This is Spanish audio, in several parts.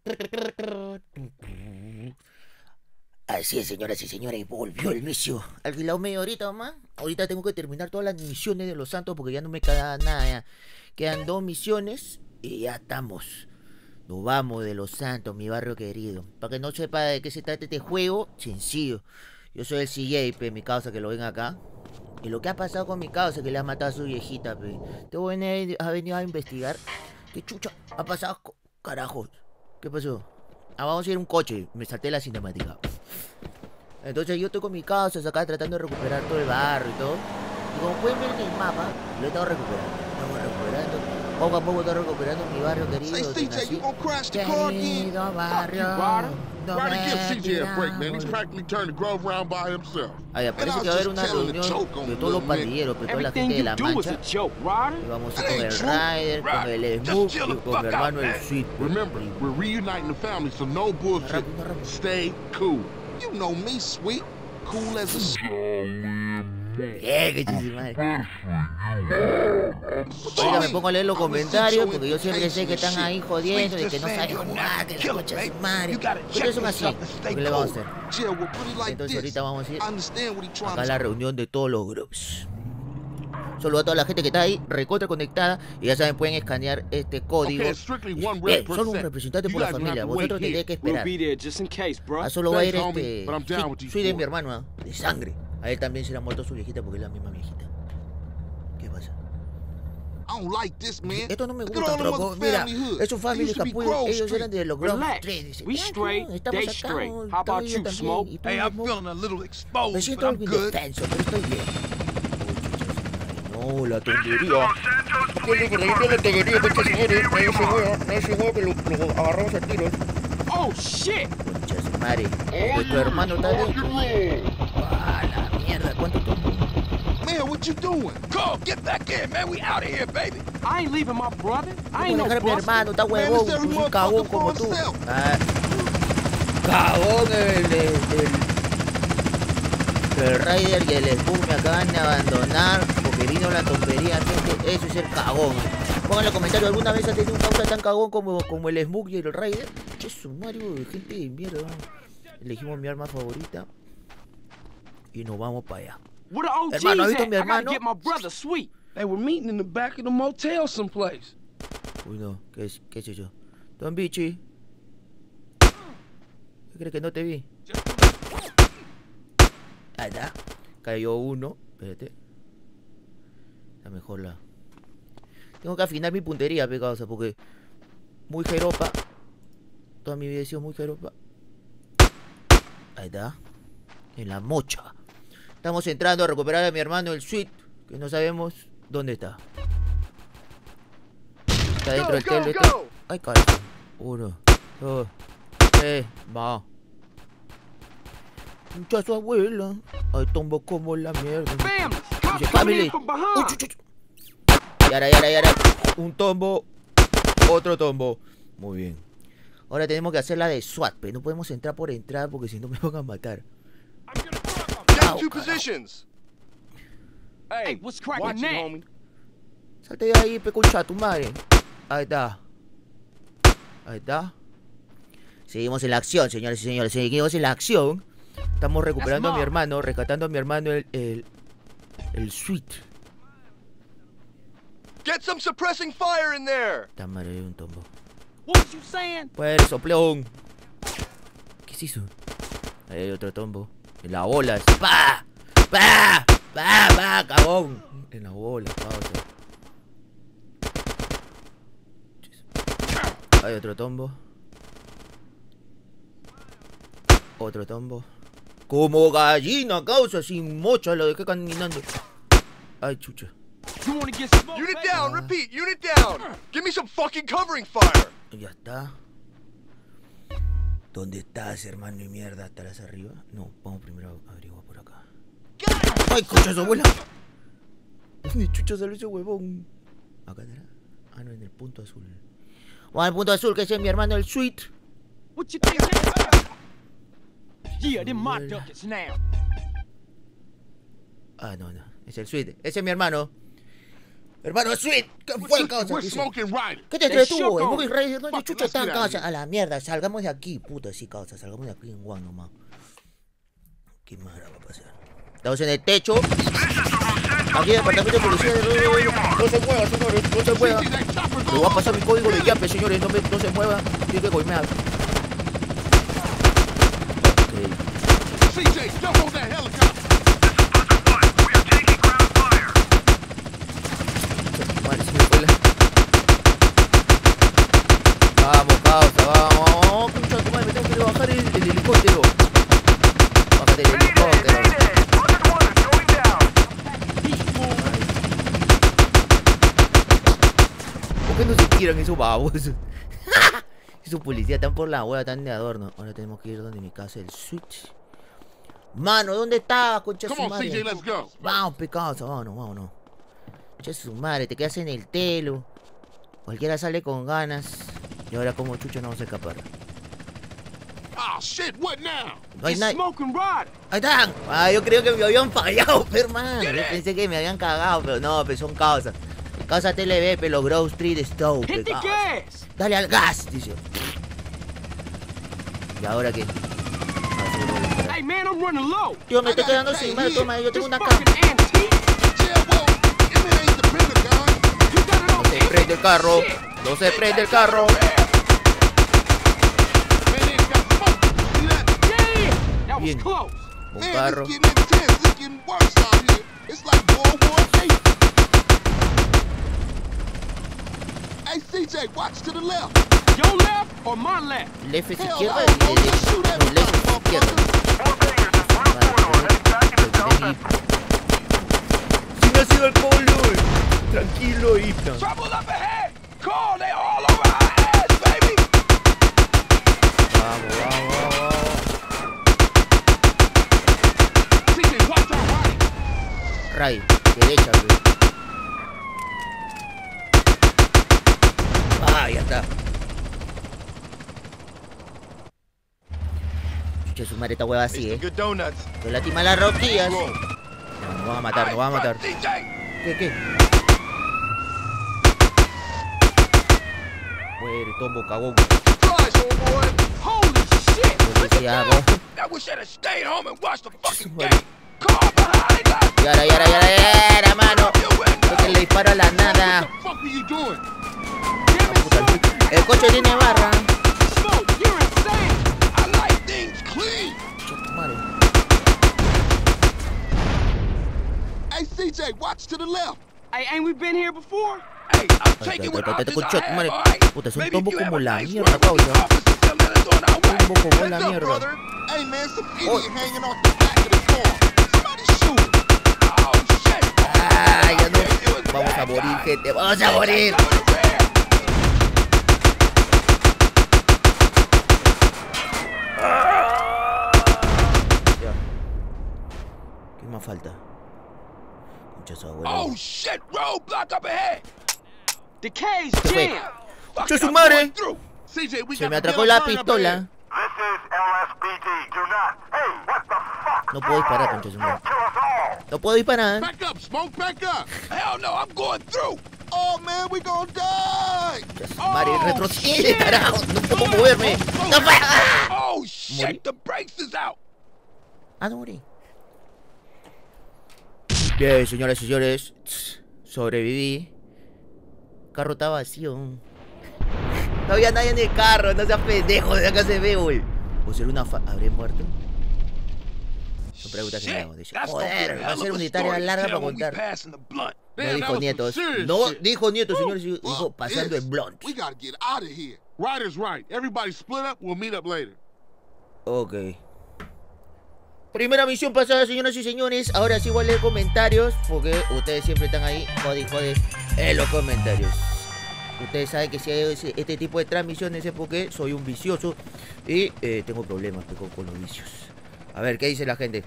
Así es, señoras y señores, volvió el vicio. Alquilado media horita más. Ahorita tengo que terminar todas las misiones de los santos porque ya no me queda nada. Ya. Quedan 2 misiones y ya estamos. Nos vamos de los santos, mi barrio querido. Para que no sepa de qué se trata este juego, sencillo. Yo soy el CJ, mi causa, que lo ven acá. Y lo que ha pasado con mi causa, que le ha matado a su viejita, pe. Este güey ha venido a investigar. ¿Qué chucha ha pasado? Carajos. ¿Qué pasó? Vamos a ir a un coche. Me salté la cinemática. Entonces yo estoy con mi causa acá tratando de recuperar todo el barrio y todo. Y como pueden ver en el mapa, lo he estado recuperando. Estamos recuperando. Poco a poco estoy recuperando mi barrio querido. Querido barrio. Ryder, give CJ a break, man. He's practically turned the Grove around by himself. Ay, parece que va a haber una reunión de todos los pandilleros, de toda la gente de la mancha. Y vamos a ir con el Ryder, con el Smook y con mi hermano el Sweet. Remember, we're reuniting the family, so no bullshit. Stay cool. You know me, Sweet. Cool as a que madre. Oiga, me pongo a leer los comentarios porque yo siempre sé que están ahí jodiendo de que no saben jugar, que la concha es madre. Ustedes son así, ¿qué le vamos a hacer? Entonces ahorita vamos a ir acá a la reunión de todos los grupos. Solo a toda la gente que está ahí, recontra conectada. Y ya saben, pueden escanear este código. Bien, solo un representante por la familia. Vosotros tendréis que esperar. Solo va a ir soy de mi hermano, de sangre. A él también se le ha muerto su viejita porque es la misma viejita. ¿Qué pasa? Esto no me gusta, tronco. Mira, esos family capullos, ellos eran de los Grove Street. Estamos acá, yo también. Me siento algo indefenso, pero estoy bien. No, la tontería. ¿Qué le la tontería, concha señores? Nadie se mueve, que lo agarramos a tiros. Oh, shit. Concha su madre. Nuestro hermano está dentro. Ah, la mierda, ¿cuánto tiempo? Man, what you doing? Go, get back in, man. We out of here, baby. I ain't leaving my brother. I ain't no mi hermano, está huevón, un cagón como tú. Cagón el Ryder y el Smook me acaban de abandonar porque vino la tontería, gente. Eso es el cagón. Pongan en los comentarios, ¿alguna vez has tenido un causa tan cagón como el Smook y el Ryder? Che, sumario de gente de mierda. Elegimos mi arma favorita y nos vamos para allá. Hermano, ¿has visto a mi hermano? They were meeting in the back of the motel someplace. Uy, no, ¿qué es eso? Don Bichi. ¿Qué crees que no te vi? Ahí está. Cayó uno. Espérate. Está mejor la... Tengo que afinar mi puntería, pegadosa, porque... Muy jeropa. Toda mi vida he sido muy jeropa. Ahí está. En la mocha. Estamos entrando a recuperar a mi hermano el Sweet. Que no sabemos dónde está. Está dentro del telo este. Ay, carajo. 1, 2, 3, va. Mucha su abuela. Ay, tombo como la mierda. Dice, family. Yara. Un tombo. Otro tombo. Muy bien. Ahora tenemos que hacer la de SWAT, pero no podemos entrar por entrar porque si no me van a matar. Hey, what's cracking now? Salte de ahí, pecucha, tu madre. Ahí está. Ahí está. Seguimos en la acción, señores y señores. Seguimos en la acción. Estamos recuperando a mi hermano, rescatando a mi hermano el Sweet. Get some suppressing fire in there. Está madre de un tombo. What you saying? Pues soplón. ¿Qué es eso? Ahí hay otro tombo. En la bola. ¡Pa! ¡Pa! ¡Pa! ¡Pa! ¡Cabón! En la bola, pausa. Hay otro tombo. Otro tombo. Como gallina, causa, sin mocha, lo dejé caminando. Ay, chucha. Unit down, repeat, unit down. Give me some fucking covering fire. Ya está. ¿Dónde estás, hermano y mierda? ¿Estarás arriba? No, vamos primero a averiguar por acá. ¡Ay, concha su abuela! ¿Dónde chucha salió ese huevón? ¿Acá estará? Ah, no, en el punto azul. Vamos al punto azul, que ese es mi hermano el Sweet. What you think? Yeah, them my ducats now. Ah, no, es el Sweet. Ese es mi hermano. Hermano, Sweet, ¿qué fue, causa? We're smoking Ryder. ¿Qué te detuvo? El Choco. Movie Rider, ¿dónde Fuck, chucha let's está, get out of causa? here. A la mierda, salgamos de aquí, puta, sí, causa, salgamos de aquí en Guam nomás. ¿Qué más va a pasar? Estamos en el techo. Aquí el departamento de policía de... No se mueva, señores, no se mueva. CJ, that chopper's Le voy a pasar mi código de yape, señores, no se mueva. Tiene que coimear. CJ, jump on that helicopter. Madre, se me fue la... Vamos, causa, vamos. Concha de tu madre, me tengo que bajar el helicóptero. Bájate el helicóptero. ¿Por qué no se tiran esos babosos? Esos policías están por la hueá, están de adorno. Ahora tenemos que ir donde mi casa, el Switch. Mano, ¿dónde está, concha de Come su on, CJ, madre? let's go. Vamos, pecado, vámonos. Concha de su madre, te quedas en el telo. Cualquiera sale con ganas. Y ahora como chucho no vamos a escapar. Oh, shit, what now? No hay It's nadie. smoking Ryder. Ahí están. Ah, yo creo que me habían fallado, hermano. Yo pensé que me habían cagado, pero no, pues son causas. Causa TLB, pero Grove Street Stove. Hit the causa. gas. Dale al gas, dice. ¿Y ahora qué? Hey, man, I'm running low. Tío, me estoy quedando sin más. Toma, yo tengo This una cama. fucking antique. Yeah, well, if it ain't the Pentagon. You got it on No se prende el carro. No se prende el carro. Man, they got smoke. See that? Yeah, that was Bien. close. Un Man, carro. it's getting intense. It's getting worse out here. It's like World War II. Hey, CJ, watch to the left. Your left or my left? Left es Hell, izquierda I y don't know. derecha. Just shoot No, everybody, left es izquierda. Si no ha sido el Polo. Tranquilo, Ethan. Trouble up ahead. Call, they all over our ass, baby. Vamos. CJ, watch out right. Ray, derecha, güey. Ah, ya está. Chucha, su madre, esta hueva así, Good donuts. Que lastima las rosquillas. No, nos van a matar, nos van a matar. ¿Qué? Muere, tombo, cagón. Surprise, old boy. Holy shit. Look at Policía, that. vos. I wish I'd have stayed home and watched the fucking Bueno. game. Call behind us. Yara, mano. Porque le disparo a la nada. What the fuck are you doing? Damn it, Puta, Smoke. el coche tiene barra. Smoke, you're insane. I like things clean. Madre. Hey, CJ, watch to the left. Hey, ain't we been here before? Hey, I'll take it with Ay, options concha, I have, madre. all right? Puta, es un Maybe tombo if you como have a la nice mierda, one, maybe causa. officers come let us on our way. Tombo como la Heads up, mierda. brother. Hey, man, some idiot Oh. hanging off the back of the car. Somebody shoot him. Oh, shit. Ah, ya no. It was Vamos a bad, morir, guys. gente. Vamos a morir. Over the rear. Ya. ¿Qué más falta? Concha su abuela. Oh, shit. Roadblock up ahead. The K's ¿Qué fue? jammed. Fuck, Concha su I'm madre. going through. CJ, we Se got me the atracó yellow la bird up pistola. ahead. This is LSPD. Do not. Hey, what the fuck? No puedo disparar, concha su madre. Kill us all. No puedo disparar. Back up, Smoke, back up. Hell no, I'm going through. Oh, man, we gonna die. Concha su madre, retrocede, carajo. No puedo moverme. No puedo. Oh, Morí. shit. The brakes is out. Ah, no morí. Bien, señoras y señores. Sobreviví. El carro está vacío. No había nadie en el carro. No seas pendejo. De acá se ve, güey. ¿O será una ¿Habré muerto? Son preguntas que me hago. Dice, That's gonna be joder, a va a hell of ser a una story historia to larga tell para when we contar. passing the blunt. No Damn, dijo that was nietos. some serious No shit. dijo nietos, señores. Dijo Fuck pasando this. el blunt. We gotta get out of here. Ryder's right. Everybody split up. We'll meet up later. Ok. Primera misión pasada, señoras y señores. Ahora sí voy a leer comentarios, porque ustedes siempre están ahí, jode, en los comentarios. Ustedes saben que si hay este tipo de transmisiones es porque soy un vicioso y tengo problemas con los vicios. A ver, ¿qué dice la gente?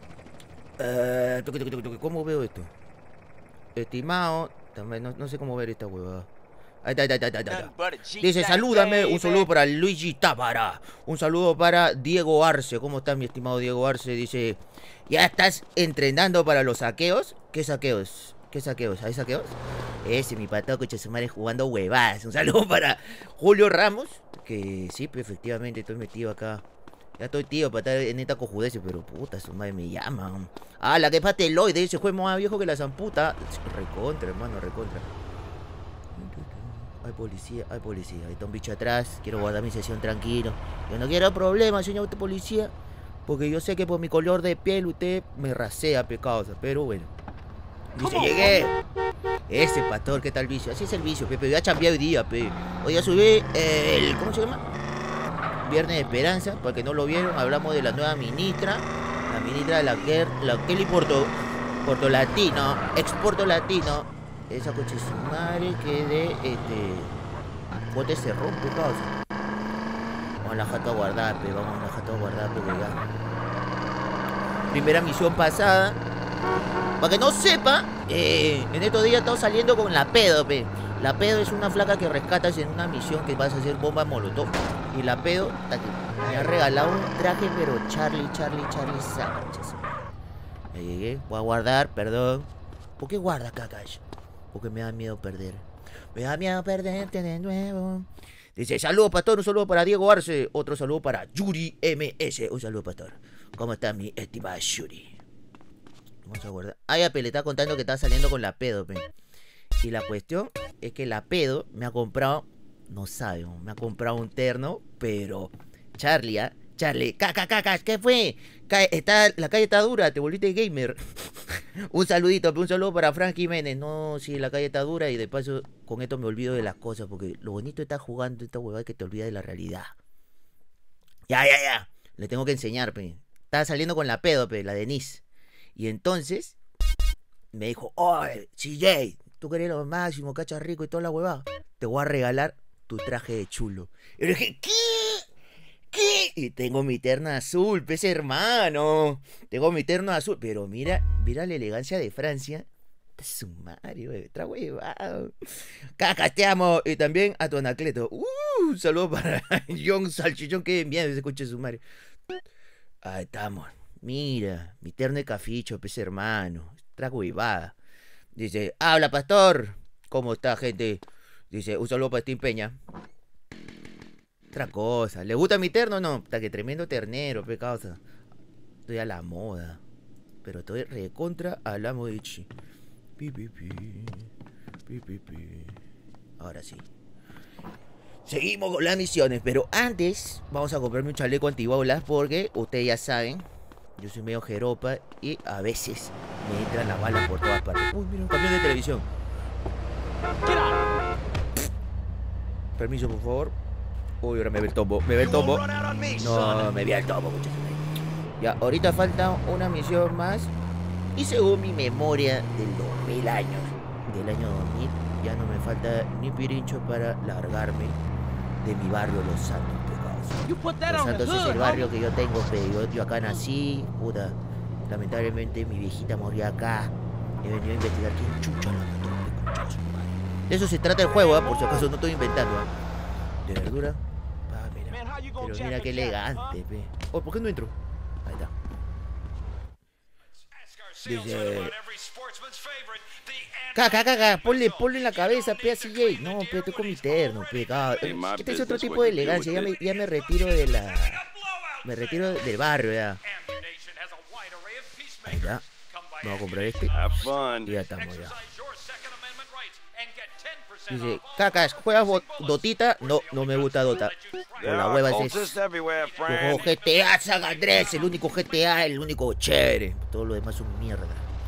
¿Cómo veo esto? Estimado, también no sé cómo ver esta huevada. Ahí está. Dice, salúdame, un saludo para Luigi Tábara. Un saludo para Diego Arce. ¿Cómo está mi estimado Diego Arce? Dice, ¿ya estás entrenando para los saqueos? ¿Qué saqueos? ¿Qué saqueos? ¿Hay saqueos? Ese, mi pato coche su madre jugando huevadas. Un saludo para Julio Ramos. Que sí, pues, efectivamente estoy metido acá. Ya estoy tío para estar en esta cojudez, pero puta, su madre me llama. Ah, la que es pateloide, ese juego más viejo que la zamputa. Recontra, hermano, recontra. Hay policía, hay policía. Ahí está un bicho atrás. Quiero guardar mi sesión tranquilo. Yo no quiero problemas, señor policía. Porque yo sé que por mi color de piel usted me rasea, pecados. Pero bueno. Dice, llegué. Ese pastor, ¿qué tal vicio? Así es el vicio, Pepe. Voy a chambear hoy día, Pepe. Hoy ya subí el... ¿Cómo se llama? Viernes de Esperanza. Para que no lo vieron, hablamos de la nueva ministra. La ministra de la Kelly Portolatino. Exporto Latino. Esa coche su madre que de bote se rompe, causa. Vamos a la jato a guardar, Pepe. Vamos a la jato a guardar, Pepe. Primera misión pasada. Para que no sepa, en estos días estamos saliendo con la pedo, pe. La pedo es una flaca que rescatas en una misión que vas a hacer bomba molotov. Y la pedo me ha regalado un traje, pero Charlie Sánchez. Ya llegué, voy a guardar, perdón. ¿Por qué guarda, cacas? Porque me da miedo perder. Me da miedo perderte de nuevo. Dice, saludos, pastor, un saludo para Diego Arce. Otro saludo para Yuri MS. Un saludo, pastor. ¿Cómo está mi estimada Yuri? Vamos a guardar. Ah, ya, pe, le está contando que está saliendo con la pedo, pe. Y la cuestión es que la pedo me ha comprado, no sabe, me ha comprado un terno, pero Charlie, Charlie, ¿qué fue? La calle está dura, te volviste gamer. Un saludito, un saludo para Frank Jiménez. No, sí, la calle está dura y de paso con esto me olvido de las cosas, porque lo bonito de estar jugando esta huevada es que te olvidas de la realidad. Ya. Le tengo que enseñar, pe. Estaba saliendo con la pedo, pe, la Denise. Y entonces me dijo, oye, CJ, tú que eres lo máximo, cachas rico y toda la huevada, te voy a regalar tu traje de chulo. Y le dije, ¿qué? Y tengo mi terna azul, pez hermano. Tengo mi terno azul. Pero mira la elegancia de Francia. Sumario, está huevado. Cacas, te amo. Y también a tu Anacleto. Un saludo para John Salchichón, que bien ese coche sumario. Ahí estamos. Mira, mi terno de caficho, pez hermano. Trago huevada. Dice, habla, pastor. ¿Cómo está, gente? Dice, un saludo para Steam Peña. Otra cosa. ¿Le gusta mi terno o no? Está que tremendo ternero, pe causa. Estoy a la moda. Pero estoy recontra a la modichi. Ahora sí. Seguimos con las misiones. Pero antes, vamos a comprarme un chaleco antibalas. Porque ustedes ya saben, yo soy medio jeropa y a veces me entran las balas por todas partes. Uy, mira, un camión de televisión. Permiso, por favor. Uy, ahora me ve el tombo. No, me ve el tombo, muchachos. Ya, ahorita falta una misión más. Y según mi memoria del 2000 años, del año 2000, ya no me falta ni pirincho para largarme de mi barrio Los Santos, pecados. Los Santos es el barrio que yo tengo, pero yo acá nací, puta. Lamentablemente mi viejita murió acá. He venido a investigar quién chucha la mató, pecados. De eso se trata el juego, por si acaso no estoy inventando. De verdura. Mira. Pero mira qué elegante, pe. Oh, ¿por qué no entro? Ahí está. Dice... Caca, ponle en la cabeza, pe, así, Jay. No, pe, estoy con mi terno, pe, este es otro tipo de elegancia. Ya me retiro de la... Me retiro del barrio, ya. Ahí está. Vamos a comprar este. Y ya estamos, ya. Dice, cacas, ¿juegas Dotita? No me gusta Dota. Por la hueva es eso. Yo juego GTA San Andrés, el único GTA, el único chévere. Todo lo demás es un mierda.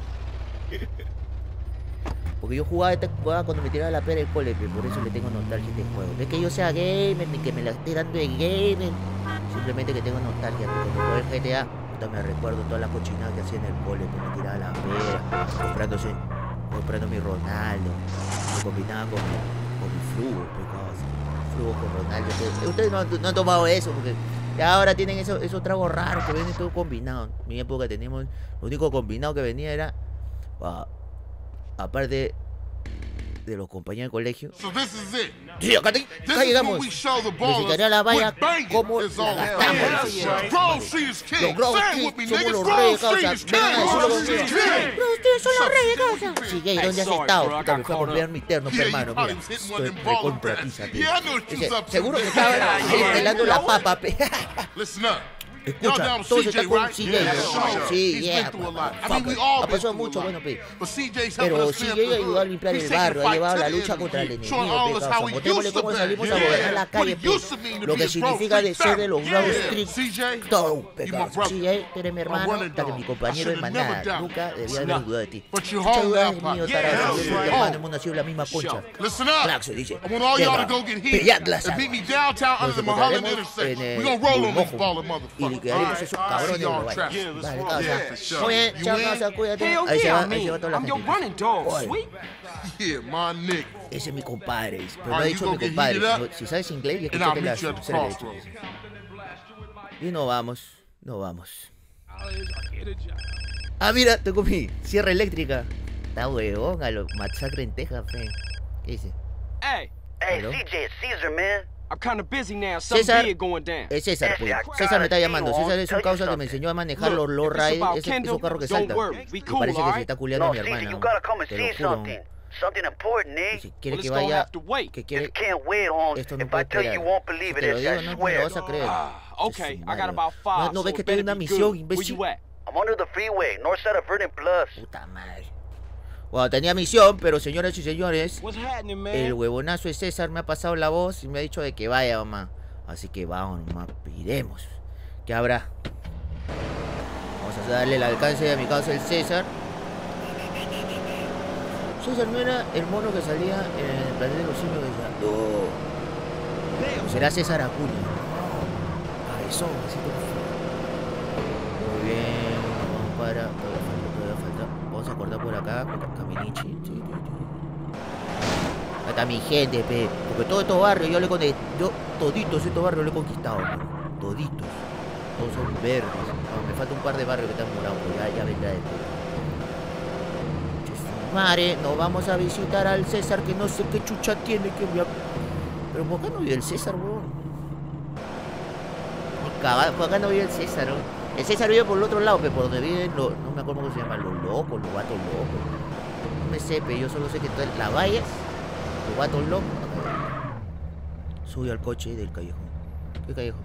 Porque yo jugaba esta jugada cuando me tiraba la pera del cole, por eso le tengo nostalgia a este juego. No es que yo sea gamer, ni que me la esté dando de gamer. Simplemente que tengo nostalgia, porque cuando jugué el GTA, me recuerdo toda la cochinada que hacía en el cole, que me tiraba la pera, comprando mi Ronaldo, me combinaba con mi Frugo con Ronaldo. Ustedes no han tomado eso, porque ahora tienen esos tragos raros que vienen todo combinado. En mi época teníamos, lo único combinado que venía era, aparte de los compañeros de colegio. So this is it. Sí, acá llegamos. Necesitaría la valla como la gastamos. Grove Street is king. Los Grove Say it Street with me, somos niggas. los Grove reyes, Street causa. is Vengan a decirlo king. conmigo. Pero ustedes son los reyes, causa. Sí, gay, ¿dónde has estado? Puta, me fue a comprar mi terno, Yeah, hermano. you Mira, probably was hitting estoy one of them baller recontra rats. tiza, Yeah, I know what you was up to. seguro que estaba pelando la papa, pe. Listen up. Y'all Escucha, down with todos CJ, están con right? CJ, Yeah, ¿no? Sí, He's yeah. been through a lot. I mean, we all Ha been pasado through mucho, a bueno, lot. pe. But CJ's helping Pero us clear CJ up the ayudó a hood. limpiar He's el taking barrio, the ha fight llevado to la the lucha end contra el of the enemigo, showing all pe, us causa. how we Motémosle used to cómo be. salimos a gobernar la calle, pe. What it used to mean to Lo be que a Grove significa de Street ser de los fam. Grove Yeah, Street CJ, Dog, pe, you my causa. brother. CJ, tú eres mi hermano, running hasta que dog. mi I compañero de should've manada. never doubted. Nunca debía haber dudado de ti. But you Mucha home duda now, es Pop. mío, Yeah, tarado. Yo y mi home. hermano hemos nacido en la misma concha. Listen up. Claxo dice. I want all y'all to Llega, go get pelead la heat and sangre. meet me downtown under Nos the Mulholland encontraremos en intersection. el We gonna roll on these Burmojo baller y motherfuckers. liquidaremos esos cabrones de los traffic. baños. Vale, causa. Yeah, for sure. Muy bien, You chao, in? causa, cuídate. Hell Ahí se yeah, va, I ahí se va mean, toda la I'm your gente. running dog, Oye, sweet. Yeah, my nigga. ese es mi compadre. Pero no Alright, ha you dicho go mi get compadre. heated up, Si sabes inglés, y And I'll escúchate meet las you at the terceras crossroads. letras. Y no vamos, no vamos. Ah, mira, tengo mi sierra eléctrica. Está huevón a lo masacre en Texas, fe. ¿Qué dice? Hey, Hey, Hello? CJ, it's Caesar, man. I'm kind of busy now. Something César. big going down. Es César, pues. Ese, César me está llamando. acá, César es un tell you causa que me something. enseñó a manejar Look, los low if it's ride, about esos Kendall, carros que don't saltan. worry. We Me cool, parece que se alright? está culeando a No, mi Caesar, hermana. you gotta come and Te lo see juro. something. Something important, eh? Dice, quiere Well, que it's gonna vaya, have to wait. que Just quiere... can't wait on. Esto no If puede I tell you, esperar. you won't believe Si it. te lo digo, I no me lo swear. vas a creer. Okay, Su I got madre. about 5. No so ves que it tengo better una be misión, good. Where imbécil. you at? I'm under the freeway, north side of Vernon Bluff. Puta madre. Bueno, tenía misión, pero señoras y señores, What's happening, man? el huevonazo de César me ha pasado la voz y me ha dicho de que vaya, mamá. Así que vamos, mamá, iremos. ¿Qué habrá? Vamos a darle el alcance a mi causa el César. César no era el mono que salía en el planeta de los simios de no. Será César Acuña. Cabezón, así como fue. Muy bien, vamos para. Todavía falta. Vamos a cortar por acá con Caminichi. Sí. Ahí está mi gente, pe. Porque todo estos barrios yo le yo toditos estos barrios lo he conquistado, pe. Toditos. Todos son verdes. No, me falta un par de barrios que están morados, pero ya vendrá de todo. Madre, nos vamos a visitar al César que no sé qué chucha tiene que enviar. Pero ¿por acá no vive el César, weón? Por acá no vive el César, weón. El César vive por el otro lado, pero por donde viven los... No me acuerdo cómo se llaman, los locos, los gatos locos. No me sé, pero yo solo sé que todas las vallas, los gatos locos. Subió al coche del callejón. ¿Qué callejón?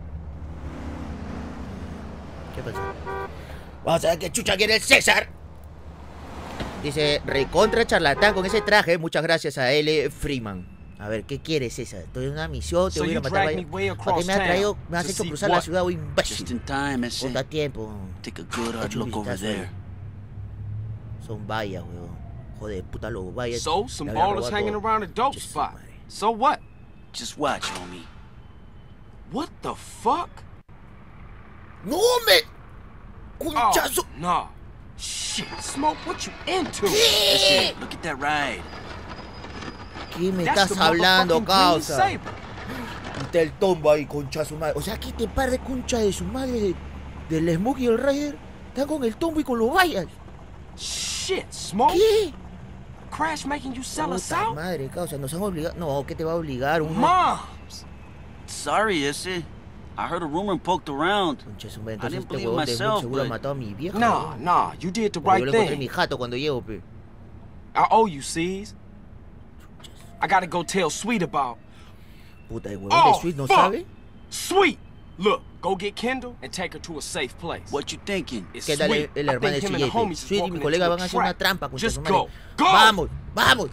¿Qué pasó? Vamos a ver qué chucha quiere el César. Dice, recontra charlatán con ese traje. Muchas gracias a L. Freeman. A ver, ¿qué quieres, César? Estoy en una misión, te voy a matar. ¿Para qué me has traído? Me has hecho cruzar la ciudad, o imbécil. Just in time, ese. Ponta tiempo. Take a good hard Echa un look over vistazo ahí. there. Son vallas, weón. Joder, puta los vallas. So, some Le habían ballers robado hanging todo. around a dope Che, su spot. madre. So what? Just watch, homie. What the fuck? ¡No, hombre! Oh, ¡Conchazo! no. Shit, Smoke, what you into? Listen, look at that ride. ¿Qué me That's estás the hablando, motherfucking Green causa? Saber. Está el tombo ahí, concha su madre. O sea, que este par de concha de su madre del Smoke y el Ryder están con el tombo y con los vallas. Shit, Smoke. ¿Qué? Crash making you sell us Puta out? madre, causa, nos han obligado. No, ¿qué te va a obligar? Moms. Sorry, ese. I heard a rumor and poked around. Concha su madre, I entonces didn't este believe huevón de Smoke myself, seguro ha but- matado a mi vieja. Nah, nah, you did the Porque right yo le encontré mi thing. jato cuando llego, pe. I owe you, C's. I gotta go tell Sweet about. Puta, el huevón Oh, de Sweet no fuck. sabe. Sweet! Look, go get Kendall and take her to a safe place. What you thinking? It's ¿Qué tal Sweet. el I hermano de think him and the CJ? homies is Sweet y walking mi colega into van a a hacer una trap. trampa, concha Just su go. madre. Go! ¡Vamos! ¡Vamos!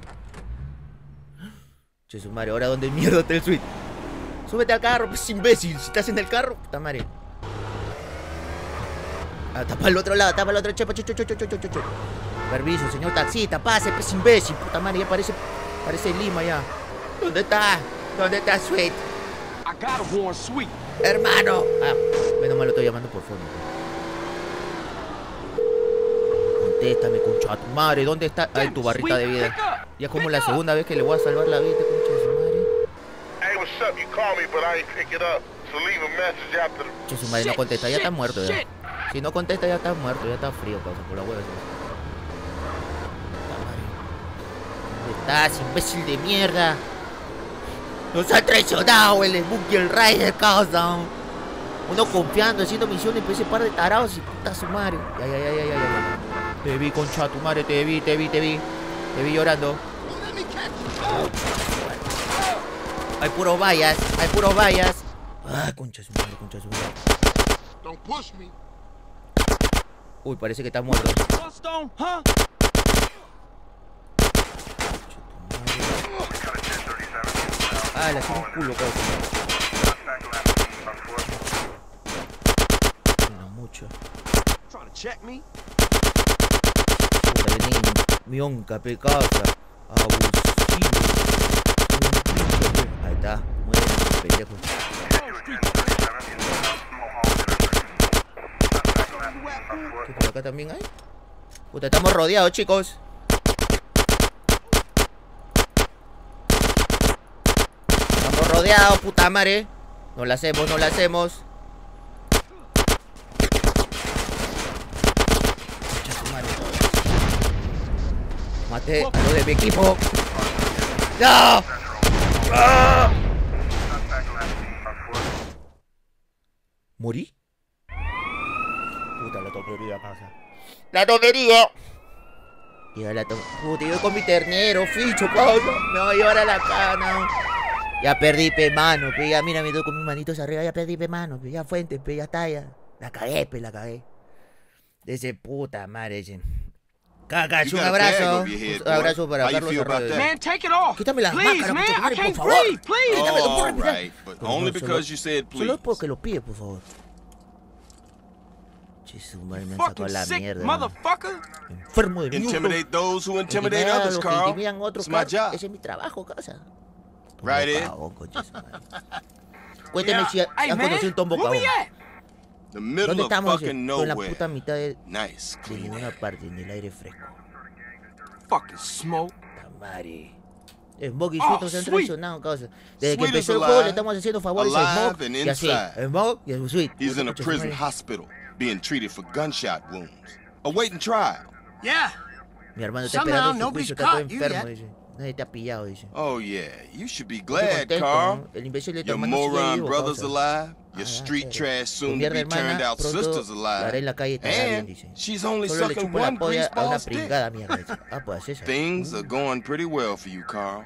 Che, su madre, ahora dónde mierda está el Sweet. Súbete al carro, pues imbécil. Si estás en el carro, puta madre. Ah, tapa al otro lado, tapa al otro. Chepa, cho. Permiso, señor taxista, pase, pues imbécil. Puta madre, ya parece Lima ya. ¿Dónde está? ¿Dónde está Sweet? I gotta warn Sweet. Hermano. Ah, menos mal lo estoy llamando por fono. Contéstame, concha tu madre. ¿Dónde está? Ay, tu barrita de vida. Ya es como la segunda vez que le voy a salvar la vida, concha de su madre. Hey, what's up? You called me, but I ain't pick it up. So leave a message after the... Concha de su madre no contesta, ya está muerto ya. Si no contesta ya está muerto, ya está frío, causa, por la hueva. Puta madre. estás, imbécil de mierda? Nos ha traicionado el Smokey el Rider, causa. Uno confiando, haciendo misiones, pero ese par de tarados y puta su madre. Ya. Te vi, concha tu madre, te vi llorando. Hay puros vallas. Ah, concha su madre. Don't push me. Uy, parece que está muerto. Ah, le hacía un culo, cabrón. No mucho. Puta, vení, mionca, pecasa. Abusivo. Ahí está, muere, pendejo. ¿Qué por acá también hay? Puta, estamos rodeados, chicos. Estamos rodeados, puta madre. No la hacemos. Maté a lo de mi equipo. ¡No! ¡Ah! ¿Morí? Puta, la topería, casa. ¡La topería! Puta, yo con mi ternero, ficho, causa. Me voy a llevar a la cana. Ya perdí, pe, mano, pe. Ya, mira, me doy con mis manitos arriba. Ya perdí, pe, mano, pe. Ya fuente, pe. Ya está, ya. La cagué. De ese puta madre, ese. Cacas, un abrazo. Un abrazo para Carlos Arroyo. Man, take it off. Quítame las Please, máscaras, man, concha tu I madre, can't por favor. breathe, please. Quítame, no puedo All respirar. right, but only because you said Solo please. porque lo pide, por favor. Su madre me han Fucking sacado la sick mierda. motherfucker. Enfermo de mierda. Intimidate those who intimidate Intimidar a others, los que Carl. intimidan a otros, It's my Carl. job. Ese es mi trabajo, casa. Right, Ed? Cagón, concha su madre. Cuénteme si Hey, han man, conocido un tombo where we cagón. at? The middle ¿Dónde of estamos? fucking En la nowhere. puta mitad de Nice, clean ninguna air. parte, en el aire fresco. Fucking smoke. Tamari. Smokey y Oh, Sweet se han Sweet. traicionado, causa. Desde que Sweet empezó is el juego alive. le estamos haciendo favores a Alive Smoke and y así. inside. Smoke y a Sweet. He's in a Concha su prison madre. hospital, being treated for gunshot wounds, awaiting trial. Yeah. Mi hermano está Somehow esperando su nobody's juicio, está todo caught you enfermo, yet. dice. Nadie te ha pillado, dice. Oh yeah, you should be Estoy glad, contento, Carl. ¿no? El imbécil de tu Your hermano sigue moron vivo, brother's causa. alive. Your street serio. trash Tu soon to mierda be turned hermana out pronto sister's la haré en alive. la calle estará bien, And dice. she's only Solo le sucking chupo la one polla a una greaseball's dick. pringada mierda, dice. Ah, pues esa. Things are going pretty well for you, Carl.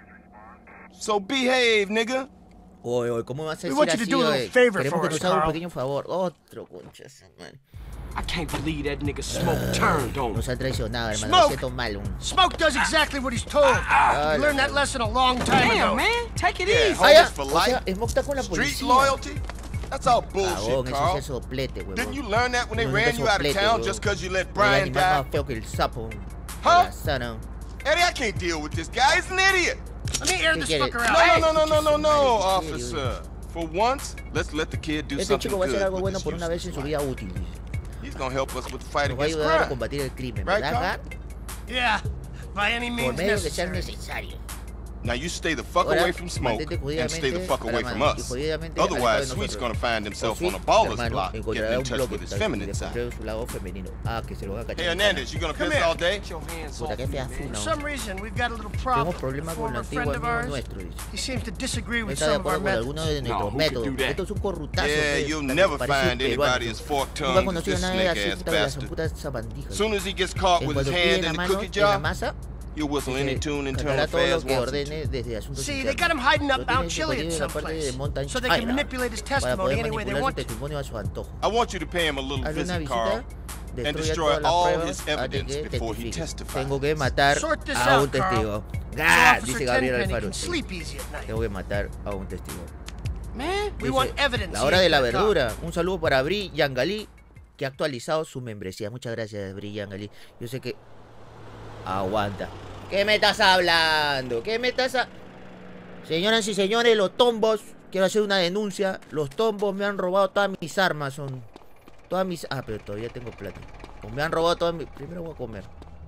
So behave, nigga. Oye, ¿cómo vas a We decir want you to así, do a oye? little favor Queremos for que us, nos haga un Carl. pequeño favor. Otro, concha, man. I can't believe that nigga Smoke turned on me. Nos ha traicionado, hermano. Smoke. Lo siento mal. Smoke does exactly what he's told. You learned that lesson a long time Damn, ago. man, take it Yeah, easy. Ah, ya. homies for O sea, life. Smoke está con la Street policía. loyalty? That's all bullshit, Cagón, ese Carl. es el soplete, Didn't huevón. you learn that when they No, ran nunca you out of soplete, town huevón. just because you let El Brian animal más die? feo que el sapo. Huh? La sana. Eddie, I can't deal with this guy. He's an idiot. Let me air ¿Qué this quiere? fucker out. No, Madre, officer. For once, let's let the kid do Este something chico va a hacer good algo with bueno this por una vez en useless su life. vida útil, dice. He's gonna help us with the fight Nos va a against ayudar a crime. combatir el crimen, Right, ¿verdad, Carl? Gar? Yeah, by any Por means medio que sea necessary. necesario. Now you stay the fuck Ahora, away from Smoke mantente and stay the fuck away from judicialmente us. judicialmente alejado de Otherwise, nosotros. Sweet's gonna find himself Sweet, on a baller's hermano, block, getting encontrará in un touch bloque with his y feminine encontrará side. su lado femenino. Ah, que se lo va a cachar. Hey, Hernandez, you gonna Come piss here. all day? Get your hands Puta, off qué me, fea man. funa. For some reason, we've got a little problem. Tenemos problemas A con el former antiguo friend of amigo ours, nuestro, dice. he seems to disagree No with está de some of our acuerdo con algunos de methods. nuestros who could do métodos. that? Esto es un corrutazo. Yeah, que you'll parece never peruano. find anybody as Nunca he fork-tongued as conocido a this nadie así, snake-ass puta, de las bastard. putas sabandijas. As soon as he gets caught En with his cuanto pide hand la in the mano cookie en la jar, masa, he'll whistle any tune internal cantará todo lo affairs que wants him ordene to. desde asuntos See, internos. they got him hiding up Lo Mount tienen Chiliad escondido en la parte de someplace, Mountain so they can China, manipulate his para testimony poder any way they manipular su want to. testimonio a su antojo. I want you to pay him a little Hazle una visit, Carl, visita, and destruya destroy todas las all pruebas his antes evidence que before he testifique. testifies. Tengo que matar Sort this a un out, Carl. testigo. So ¡Gah! Officer Dice Gabriel Tenpenny Alfaro. can sleep easy at night. Tengo que matar a un testigo. Man, We want evidence. La hora de la here, Carl. verdura. Un saludo para Bri Yangali, que ha actualizado su membresía. Muchas gracias, Bri Yangali. Yo sé que... Aguanta. ¿Qué me estás hablando? ¿Qué me estás Señoras y señores, los tombos... Quiero hacer una denuncia. Los tombos me han robado todas mis armas. Son... Todas mis... Ah, pero todavía tengo plata. Pues me han robado todas mis... Primero voy a comer.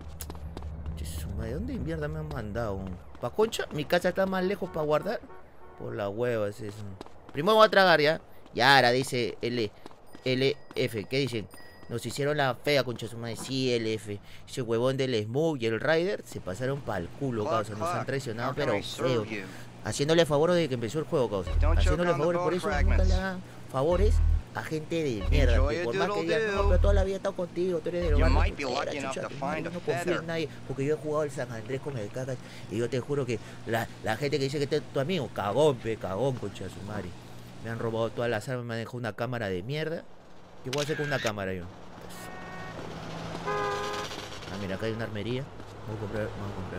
¿De dónde mierda me han mandado? ¿Pa' Concha? ¿Mi casa está más lejos para guardar? Por la hueva es eso. Primero voy a tragar ya. Y ahora dice LF. ¿Qué dicen? Nos hicieron la fea, concha su madre. Sí, el F. Ese huevón del Smug y el Ryder se pasaron pa'l culo, causa. Nos han traicionado, pero feo. Haciéndole favor de que empezó el juego, causa. Haciéndole favores, por eso nunca le hagan favores a gente de mierda. Por más que digan, no, pero toda la vida he estado contigo, tú eres del hogar. No confío en nadie, porque yo he jugado el San Andrés con el Cacas. Y yo te juro que la gente que dice que es tu amigo, cagón, cagón, concha su madre. Me han robado todas las armas, me han dejado una cámara de mierda. ¿Qué voy a hacer con una cámara yo? Ah, mira, acá hay una armería. Vamos a comprar.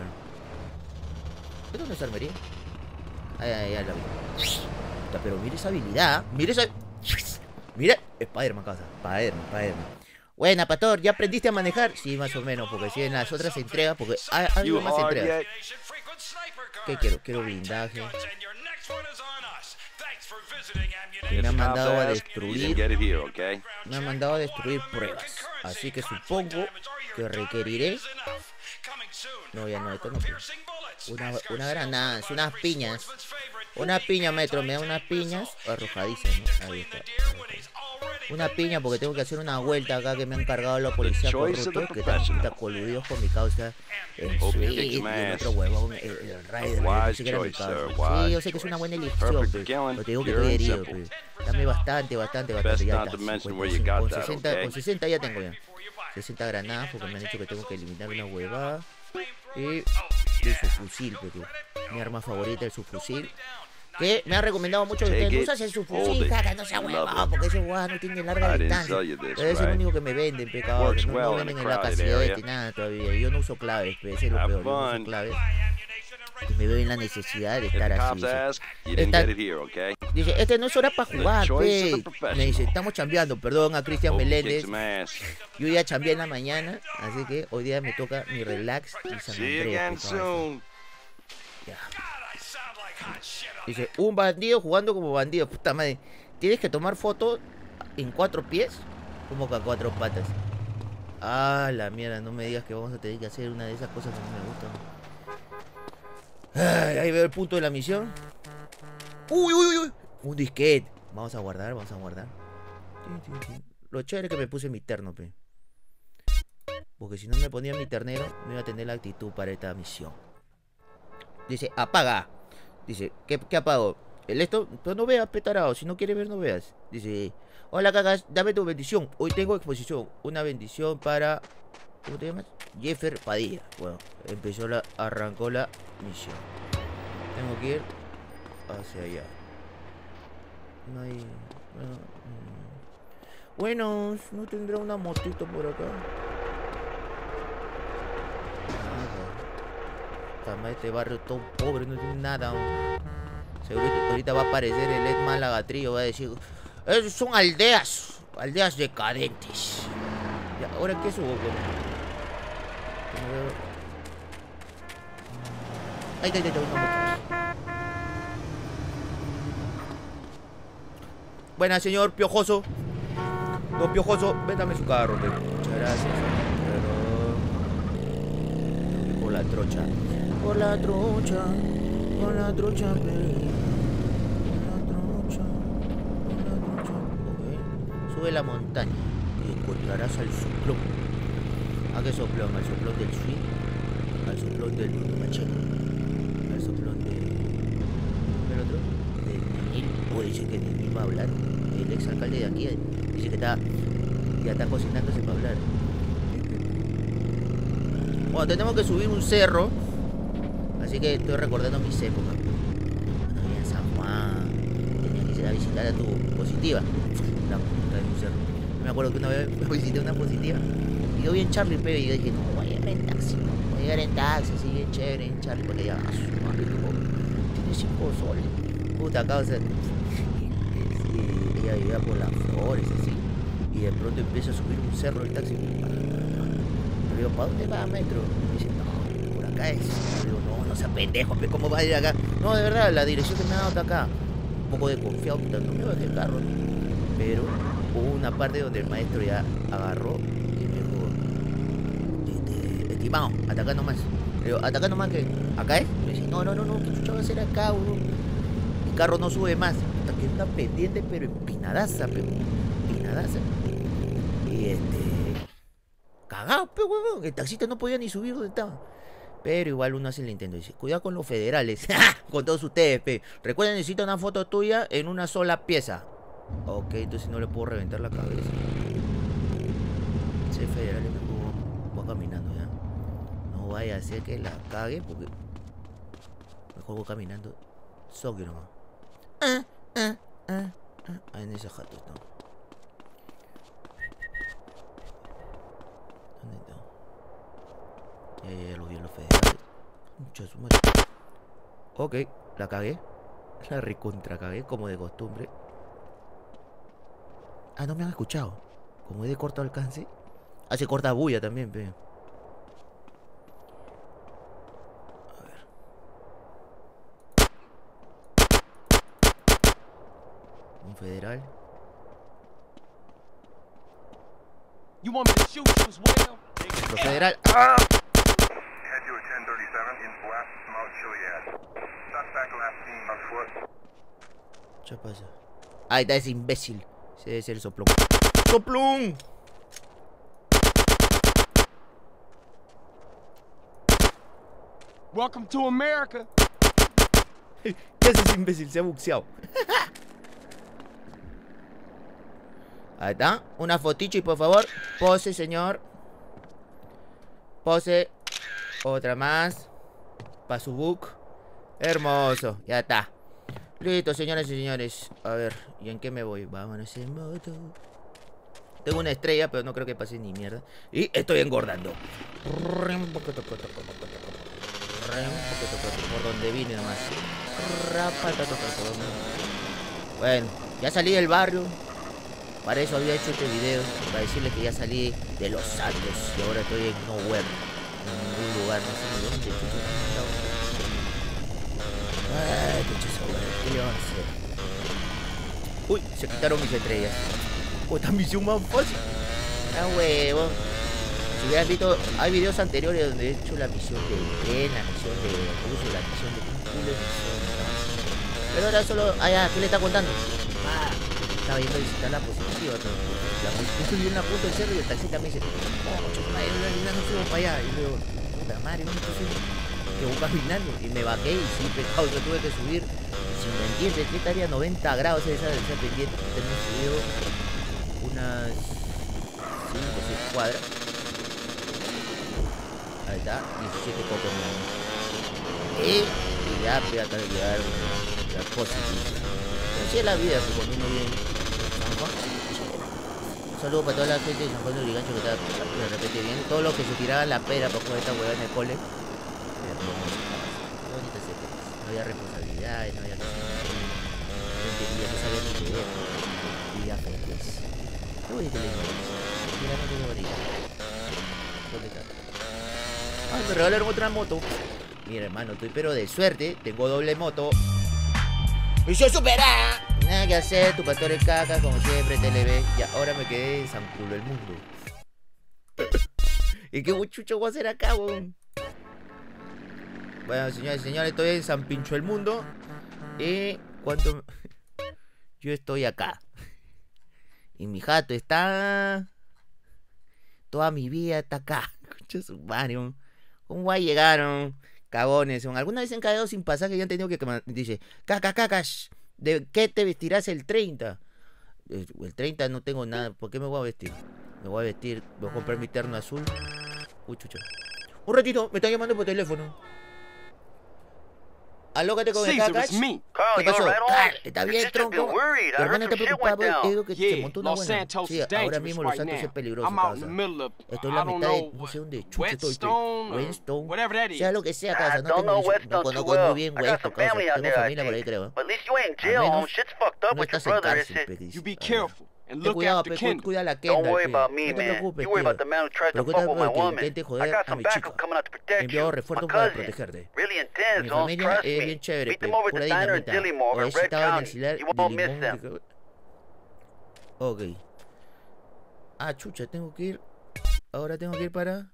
¿Esto no es armería? Ay, la vi. Pero mire esa habilidad. Mira, Spider-Man, casa. Spider-Man. Buena, Pastor, ¿ya aprendiste a manejar? Sí, más o menos, porque si en las otras entregas, porque ha habido más entregas. ¿Qué quiero? Quiero blindaje. Me han mandado a destruir. Me han mandado a destruir pruebas. Así que supongo que requeriré. No, ya no, esto no. Una granada, unas piñas. Una piña, maestro, me da unas piñas arrojadizas, ¿no? Ahí está. Una piña porque tengo que hacer una vuelta acá que me han cargado la policía corrupto, que están coludidos con mi causa. El Sweet y el otro huevón, el Ryder, no sé qué era mi causa. Sí, yo sé que es una buena elección, pero te digo que estoy herido, dame bastante, ya está. 55, con 60 ya tengo ya. 60 granadas porque me han dicho que tengo que eliminar una huevada. Y su fusil, mi arma favorita, el subfusil. Que me han recomendado mucho que ustedes usen el subfusil, jaca, no sea huevado, porque ese huevado no tiene larga distancia. Pero es el único que me venden, pecado. No venden en la casillas y nada todavía. Yo no uso claves, ese es lo peor. Yo no uso claves. Y me veo en la necesidad de estar así. Dice, este no es hora para jugar, pe. Me dice, estamos chambeando, perdón a Cristian Meléndez. Yo ya chambeé en la mañana, así que hoy día me toca mi relax y San Andrés. Ya. Dice, un bandido jugando como bandido. Puta madre, ¿tienes que tomar foto en 4 pies? Como que a 4 patas. Ah, la mierda, no me digas que vamos a tener que hacer una de esas cosas que no me gustan. Ay, ahí veo el punto de la misión. Uy, un disquete. Vamos a guardar. Lo chévere es que me puse mi terno, pe. Porque si no me ponía mi ternero, no iba a tener la actitud para esta misión. Dice, apaga. Dice, ¿qué apago? ¿El esto? Pero no veas, petarado. Si no quieres ver, no veas. Dice, hola, Cacas, dame tu bendición. Hoy tengo exposición. Una bendición para... ¿Cómo te llamas? Jeffer Padilla. Bueno, arrancó la misión. Tengo que ir hacia allá. No hay... Bueno, ¿no tendrá una motito por acá? Este barrio todo pobre, no tiene nada. Seguro que ahorita va a aparecer el Ed Malagatrillo, va a decir, son aldeas decadentes. ¿Y ahora qué subo? Ay. Buena, señor Piojoso. Don Piojoso, véndame su carro, pe. Muchas gracias. Pero... Por la trocha. Por la trocha, pe. Ok. Sube la montaña y encontrarás al soplón. ¿A qué soplón? Al soplón del Sweet, al soplón del Machete, al soplón del otro, del Nenil. O dice que Nenil va a hablar. El ex alcalde de aquí dice que ya está cocinándose para hablar. Bueno, tenemos que subir un cerro. Así que estoy recordando mis épocas. Cuando vivía en San Juan, tenías que ir a visitar a tu positiva. La puta de un cerro. Me acuerdo que una vez me visité una positiva. Y yo vi en Charlie, pero y yo dije, no, voy a llegar en taxi. Voy a llegar en taxi, así bien chévere en Charlie. Porque ya, tiene 5 soles. Puta causa. Ella vivía por las flores, así. Y de pronto empieza a subir un cerro el taxi. Le digo, ¿para dónde va, metro? Y me dice, no, por acá es. Le digo, no sea pendejo, ¿cómo va a ir acá? No, de verdad, la dirección que me ha dado está acá. Un poco desconfiado, no me bajé el carro, ¿no? Pero hubo una parte donde el maestro ya agarró y me dijo, estimado, ataca nomás. Le digo, ataca nomás, que acá es. Me dice, no, ¿qué chucha va a hacer acá, bro? Mi carro no sube más. Hasta que es una pendiente, pero empinadaza, pero empinadaza. Y cagado, pe, huevón. El taxista no podía ni subir donde estaba. Pero igual uno hace el intento. Dice, cuidado con los federales. Con todos ustedes, pe. Recuerden, necesito una foto tuya en una sola pieza. Ok, entonces no le puedo reventar la cabeza. Ese federal me va caminando ya. No vaya a ser que la cague porque mejor voy caminando. Soque nomás. En ese jato está. ¿Dónde está? Ya lo vi en los federales. Mucho su madre. Ok, la cagué. La recontra cagué como de costumbre. Ah, no me han escuchado. Como es de corto alcance. Hace corta bulla también, pe. A ver. Un federal. You want me to shoot you as well? Otro federal. ¡Ah! ¿Qué pasa? Ahí está ese imbécil. Ese debe ser el soplón. ¡Soplón! Welcome to America. ¿Qué hace ese imbécil? Se ha buxeado. Ahí está. Una fotichi, por favor. Pose, señor. Pose. Otra más. Para su book. Hermoso. Ya está. Listo, señoras y señores. A ver, ¿y en qué me voy? Vámonos en moto. Tengo una estrella, pero no creo que pase ni mierda. Y estoy engordando. Por donde vine nomás. Bueno, ya salí del barrio. Para eso había hecho este video. Para decirles que ya salí de Los Santos. Y ahora estoy en nowhere. En ningún lugar. No sé ni dónde. Ay, ¿qué le van a hacer? Uy, se quitaron mis estrellas. Esta misión más fácil. Ah, huevo. Si hubieran visto, hay videos anteriores donde he hecho la misión de tren, la misión de ruso, la misión de un culo de misiones. Pero ahora solo. Ah, ya, ¿qué le está contando? Ah, estaba yendo a visitar la positiva. La positiva en la punta del cerro y el taxista me dice, oh, no subo para allá. Y luego, puta madre, ¿cómo estoy que voy caminando? Y me bajé y sí, pecado, yo tuve que subir. Sin mentir, de que estaría 90 grados esa pendiente. Tenemos subido unas 5 o 6 cuadras. Ahí está, 17 pocos más. Y ya voy a tratar de llegar a la positiva. Pero así es la vida, pues cuando uno viene San Juan. Un saludo para toda la gente de San Juan de Urigancho que está de repente bien. Todos los que se tiraban la pera para jugar esta hueá en el cole. Qué bonita se ve. No había responsabilidades, no había que no entendía, no sabía ni leer. Vivía feliz. Qué bonita la ignorancia. Mira, no tiene bonita. ¿Dónde está? Ay, me regalaron otra moto. Mira, hermano, estoy pero de suerte. Tengo doble moto. ¡Misión superada! Nada que hacer, tu pastor es caca, como siempre, TLB. Y ahora me quedé en San Culo el mundo. ¿Y qué chucho voy a hacer acá, weón? Bueno, señores y señores, estoy en San Pincho el mundo. Y cuánto yo estoy acá. Y mi jato está. Toda mi vida está acá. Concha su madre. ¿Cómo va a llegar? Cagones. Alguna vez han caído sin pasaje y han tenido que. Dice, cacas. ¿De qué te vestirás el 30? El 30 no tengo nada. ¿Por qué me voy a vestir? Me voy a vestir. Voy a comprar mi terno azul. Uy, chucha. Un ratito, me están llamando por teléfono. Alócate con el cacas. ¿Qué pasó? Está bien, tronco. Tu hermana está preocupada porque digo que se montó una buena. Sí, ahora mismo Los Santos es peligroso, causa. Estoy en la mitad de, no sé dónde, chucha todo Whetstone. Sea lo que sea, causa. No conozco muy bien Weston, causa. Tengo familia por ahí, creo. Al menos no estás en cárcel, pe. Ten cuidado, pe, cuida a la Kendall, pe. No te preocupes, pe. Preocúpate porque intente joder a mi chica. He enviado refuerzos para protegerte. Mi familia es bien chévere, pe. Pura dinamita. O he estado en el Cilar de Limón. Ok. Ah, chucha, tengo que ir. Ahora tengo que ir para...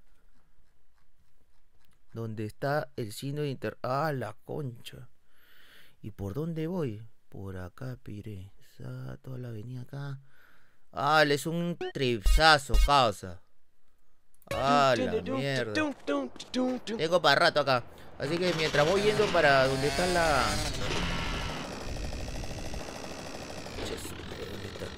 ¿Dónde está el signo de inter... Ah, la concha. ¿Y por dónde voy? Por acá, pire. Toda la avenida acá. Ah, le es un tripsazo, causa. Ah, la mierda. Tengo para rato acá. Así que mientras voy yendo para donde está la... ¿Dónde está?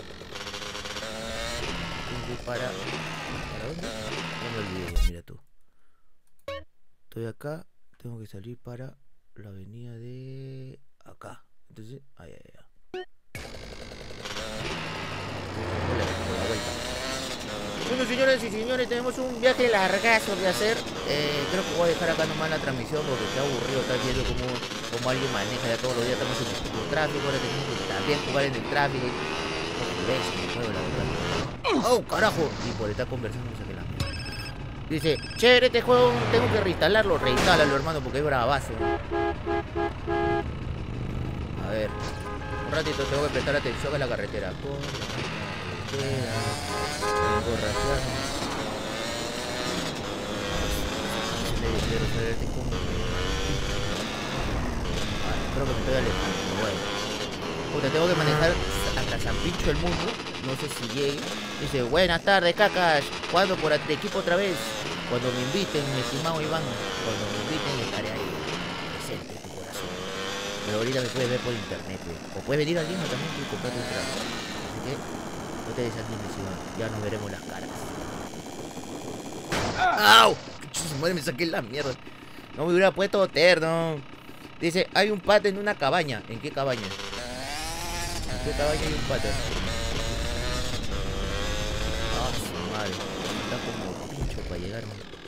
Tengo ¿para dónde? No me olvidé ya, mira tú. Estoy acá. Tengo que salir para la avenida de... acá. Entonces, ahí. La vuelta. Bueno, señoras y señores, tenemos un viaje largazo de hacer. Creo que voy a dejar acá nomás la transmisión porque qué aburrido estar viendo cómo alguien maneja ya todos los días. Estamos en el tráfico, ahora tenemos que también jugar en el tráfico. ¡Oh, carajo! Y por estar conversando se la mierda. Dice, chévere este juego, tengo que reinstalarlo. Reinstálalo, hermano, porque es bravazo. A ver, un ratito tengo que prestar atención a la carretera. Creo que me estoy alejando, bueno. Puta, tengo que manejar hasta San Pincho el mundo. No sé si llegue. Dice, buenas tardes, cacas. ¿Cuándo por equipo otra vez? Cuando me inviten, mi estimado Iván. Cuando me inviten estaré ahí. Presente en tu corazón. Pero ahorita me puedes ver por internet, ¿eh? O puedes venir al Lima también y comprarte un trago. Así que no te desanimes, Iván. Ya nos veremos las caras. ¡Au! Madre, me saqué la mierda. No me hubiera puesto terno. Dice, hay un pata en una cabaña. ¿En qué cabaña? ¿En qué cabaña hay un pata? Ah, su madre. Está como pincho para llegar.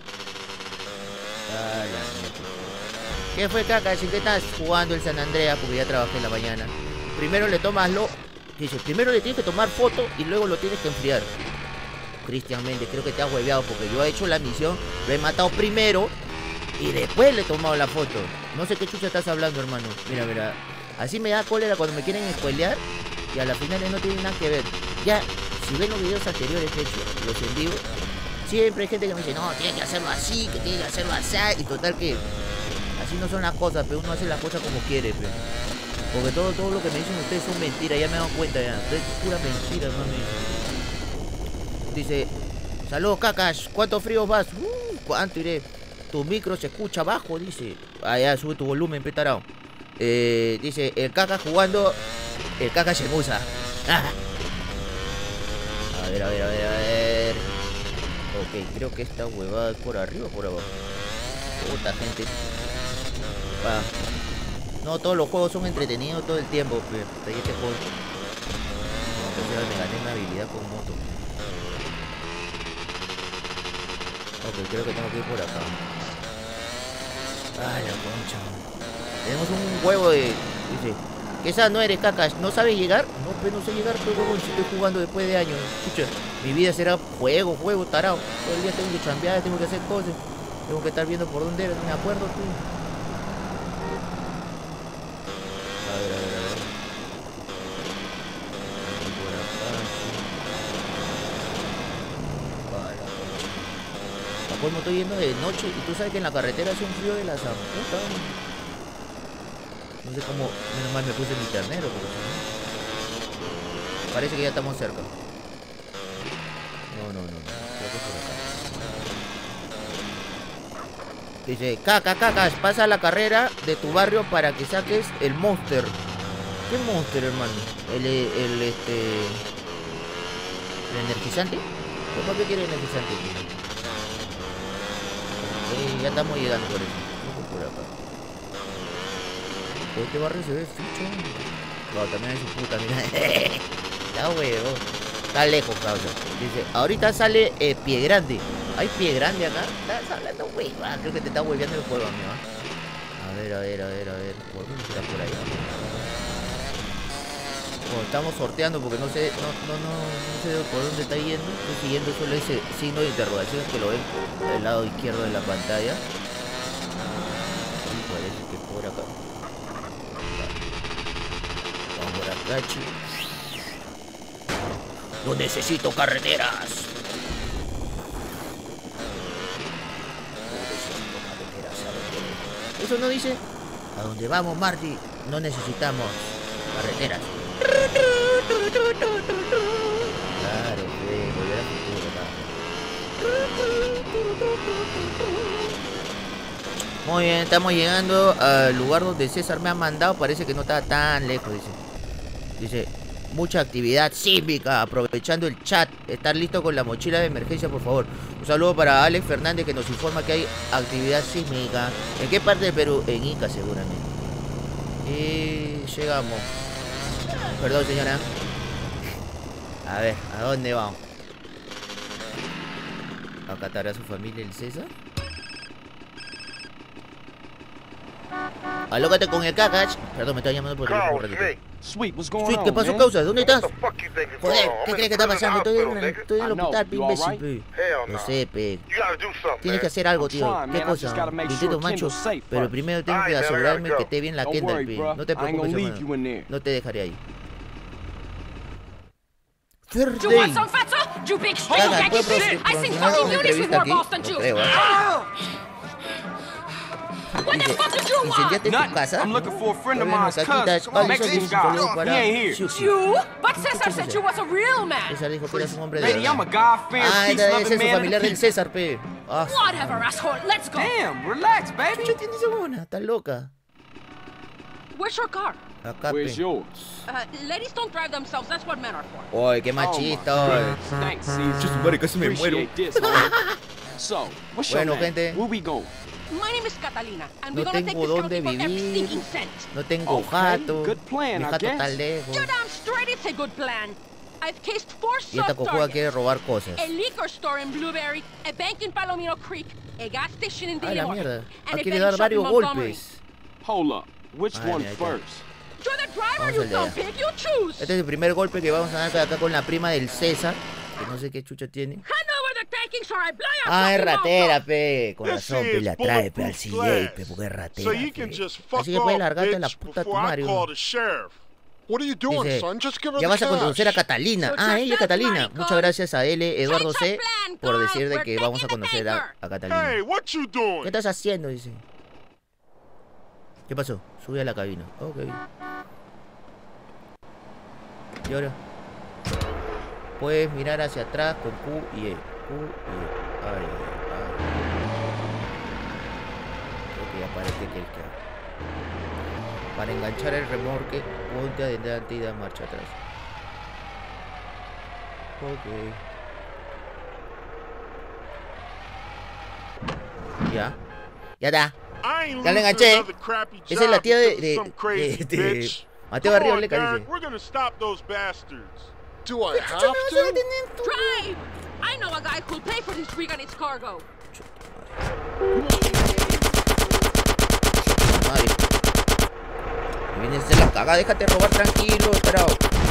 Ah, la mierda. ¿Qué fue, caca? ¿En qué estás jugando el San Andreas? Porque ya trabajé en la mañana. Primero le tomas Dice, primero le tienes que tomar foto y luego lo tienes que enfriar. Cristian Méndez, creo que te has hueveado porque yo he hecho la misión, lo he matado primero y después le he tomado la foto. No sé qué chucha estás hablando, hermano. Mira, así me da cólera cuando me quieren spoilear y a las finales no tienen nada que ver. Ya, si ven los videos anteriores que he hecho, los en vivo, siempre hay gente que me dice, no, tiene que hacerlo así, que tiene que hacerlo así. Y total que así no son las cosas, pero uno hace las cosas como quiere, pero. Porque todo lo que me dicen ustedes son mentiras, ya me he dado cuenta ya. Es pura mentira, hermano. Dice, saludos, cacas, ¿cuánto frío vas? ¿Cuánto iré? Tu micro se escucha bajo, dice. Ah, ya, sube tu volumen, petarao. Dice, el caca jugando, el caca se musa. A ver. Ok, creo que esta huevada es por arriba o por abajo. Puta gente. Va. No, todos los juegos son entretenidos todo el tiempo, pero este juego. No, me gané una habilidad con moto. Ok, creo que tengo que ir por acá. Ay, la concha. Tenemos un huevo de... Dice, ¿qué esa no eres, cacas? ¿No sabes llegar? No, pues no sé llegar, pero huevón, si estoy jugando después de años. Escucha, mi vida será juego, tarao. Todo el día tengo que chambear, tengo que hacer cosas. Tengo que estar viendo por dónde era, no me acuerdo, tú. A ver. Pues me estoy yendo de noche y tú sabes que en la carretera hace un frío de la zamputa. No sé cómo, menos mal me puse mi ternero porque si no... Parece que ya estamos cerca. No. Creo que es por acá. Dice, cacas, pasa la carrera de tu barrio para que saques el Monster. ¿Qué Monster, hermano? El energizante. ¿Por qué quiere energizante? Ya estamos llegando por eso. Por acá. Este barrio se ve ficho. No, también es su puta, mira. Está huevo. Está lejos, causa. Dice, ahorita sale Pie Grande. ¿Hay Pie Grande acá? Estás hablando hueva. Creo que te está hueveando el juego, amigo. A ver. ¿Por dónde está por allá? Bueno, estamos sorteando porque no sé por dónde está yendo. Estoy siguiendo solo ese signo de interrogación que lo ven del lado izquierdo de la pantalla. Y parece que por acá. Vamos por acá, chicos. No necesito carreteras. Eso no dice. A dónde vamos, Marty, no necesitamos carreteras. Muy bien, estamos llegando al lugar donde César me ha mandado. Parece que no está tan lejos, dice. Dice, mucha actividad sísmica, aprovechando el chat. Estar listo con la mochila de emergencia, por favor. Un saludo para Alex Fernández, que nos informa que hay actividad sísmica. ¿En qué parte de Perú? En Ica, seguramente. Y llegamos. Perdón, señora. A ver, ¿a dónde vamos? ¿A catar a su familia el César? Alócate con el cacach. Perdón, me está llamando por teléfono un ratito. Sweet, what's going Sweet, on, ¿qué pasó, man? causa? ¿Dónde estás? What the fuck you think is Joder, going on? ¿qué I'm crees que in está the pasando? Estoy hospital, nigga. en el hospital, I know. You imbécil, all pe. Hell No no. sé, pe. You gotta do something, Tienes que man. hacer algo, I'm tío. trying, ¿Qué man. I just cosa? gotta make Intento, sure macho. Kendall's safe Pero first. primero tengo All que right, man, I asegurarme gotta que go. esté bien la Don't Kendall, worry, pe. bro. No te I ain't gonna preocupes, leave you in hermano. there. No te dejaré ahí. You want Thursday. some fatso? You big stink Caga, baggy ¿puedo shit! I seen promocionar fucking una units with entrevista more aquí? balls than No you! creo, ¿eh? What the fuck did you want? ¿Incendiaste tu Nothing. casa? I'm looking for a friend of Bueno, mine's Caquita, cousin. Alison, Mexican dice un saludo guy. para He ain't here. Susi. You? But Cesar Escucha, said César. you was a real man. César dijo que eras un hombre de Lady, verdad. I'm a God-fearing, Ah, ese es peace-loving su man of familiar the del people. César, pe. Ah, Whatever, asshole. Let's go. Damn, relax, baby. ¿qué tienes una? Está loca. Where's your car? Acá, Where's pe. yours? Ladies don't drive themselves. That's what men are for. Uy, qué machista, hoy. Thanks, Caesar. Su madre, casi me muero. Appreciate this, homie. So, what's your Bueno, name? gente. Where we going? My name is Catalina, and No we're gonna take tengo this dónde county for every vivir. stinking cent. No tengo Okay, jato. good plan, Mi I jato está guess. lejos. You're damn straight. It's a good plan. I've cased 4 Y esta soft cojuda quiere targets. robar cosas. A liquor store in Blueberry, a bank in Palomino Creek, a gas station in Ay, la Dillimore, mierda. and Ah, a quiere betting dar shop in varios Montgomery. golpes. Hold up. Which Ay, one mira, ahí está. first? You're the driver, Vamos you al dumb dedo. pig. You choose. Este es el primer golpe que vamos a dar acá con la prima del César. Que no sé qué chucha tiene. Hand over the takings or I blow your Ah, es fucking mouth ratera, off. pe. Con This razón, pe. is La trae, pe, al bulletproof CJ, pe. glass. Porque es ratera, So you can pe. just fuck Así que puedes off, largarte la bitch, puta tu before I Mario. call the sheriff. What are you doing, Dice, son? Just give her ya the vas a conocer a cash. Catalina. So Ah, just ella, that's Catalina. maricón. Muchas gracias a L, Eduardo C, Change the plan, por Carl. decir de We're que vamos a taking the conocer paper. a Catalina. Hey, what you doing? ¿Qué estás haciendo? Dice. ¿Qué pasó? Subí a la cabina. Ok. Y ahora puedes mirar hacia atrás con Q y E. Q y E. Ay, ay. Creo que ya parece que el que... Para enganchar el remolque, ponte adelante y da marcha atrás. Ok. Ya. Ya está. I ain't Ya le losing enganché. another crappy Esa es la job tía because of de some crazy bitch. Mateo Come on, Arrioleca, Derek, dice. we're gonna stop those bastards. Do I have to? Drive. I know a guy who'll pay for this rig and its cargo. Madre. Me vienes a hacer la caga, déjate robar tranquilo, pero.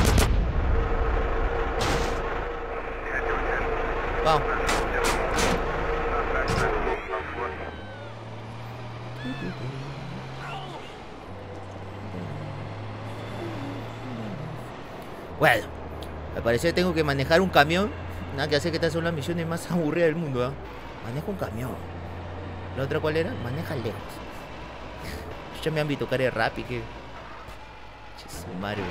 Vamos. Bueno, al parecer tengo que manejar un camión. Nada que hacer que estas son las misiones más aburridas del mundo, ¿ah? Manejo un camión. ¿La otra cuál era? Maneja lejos. Ya me han visto cara de Rappi que... Mario.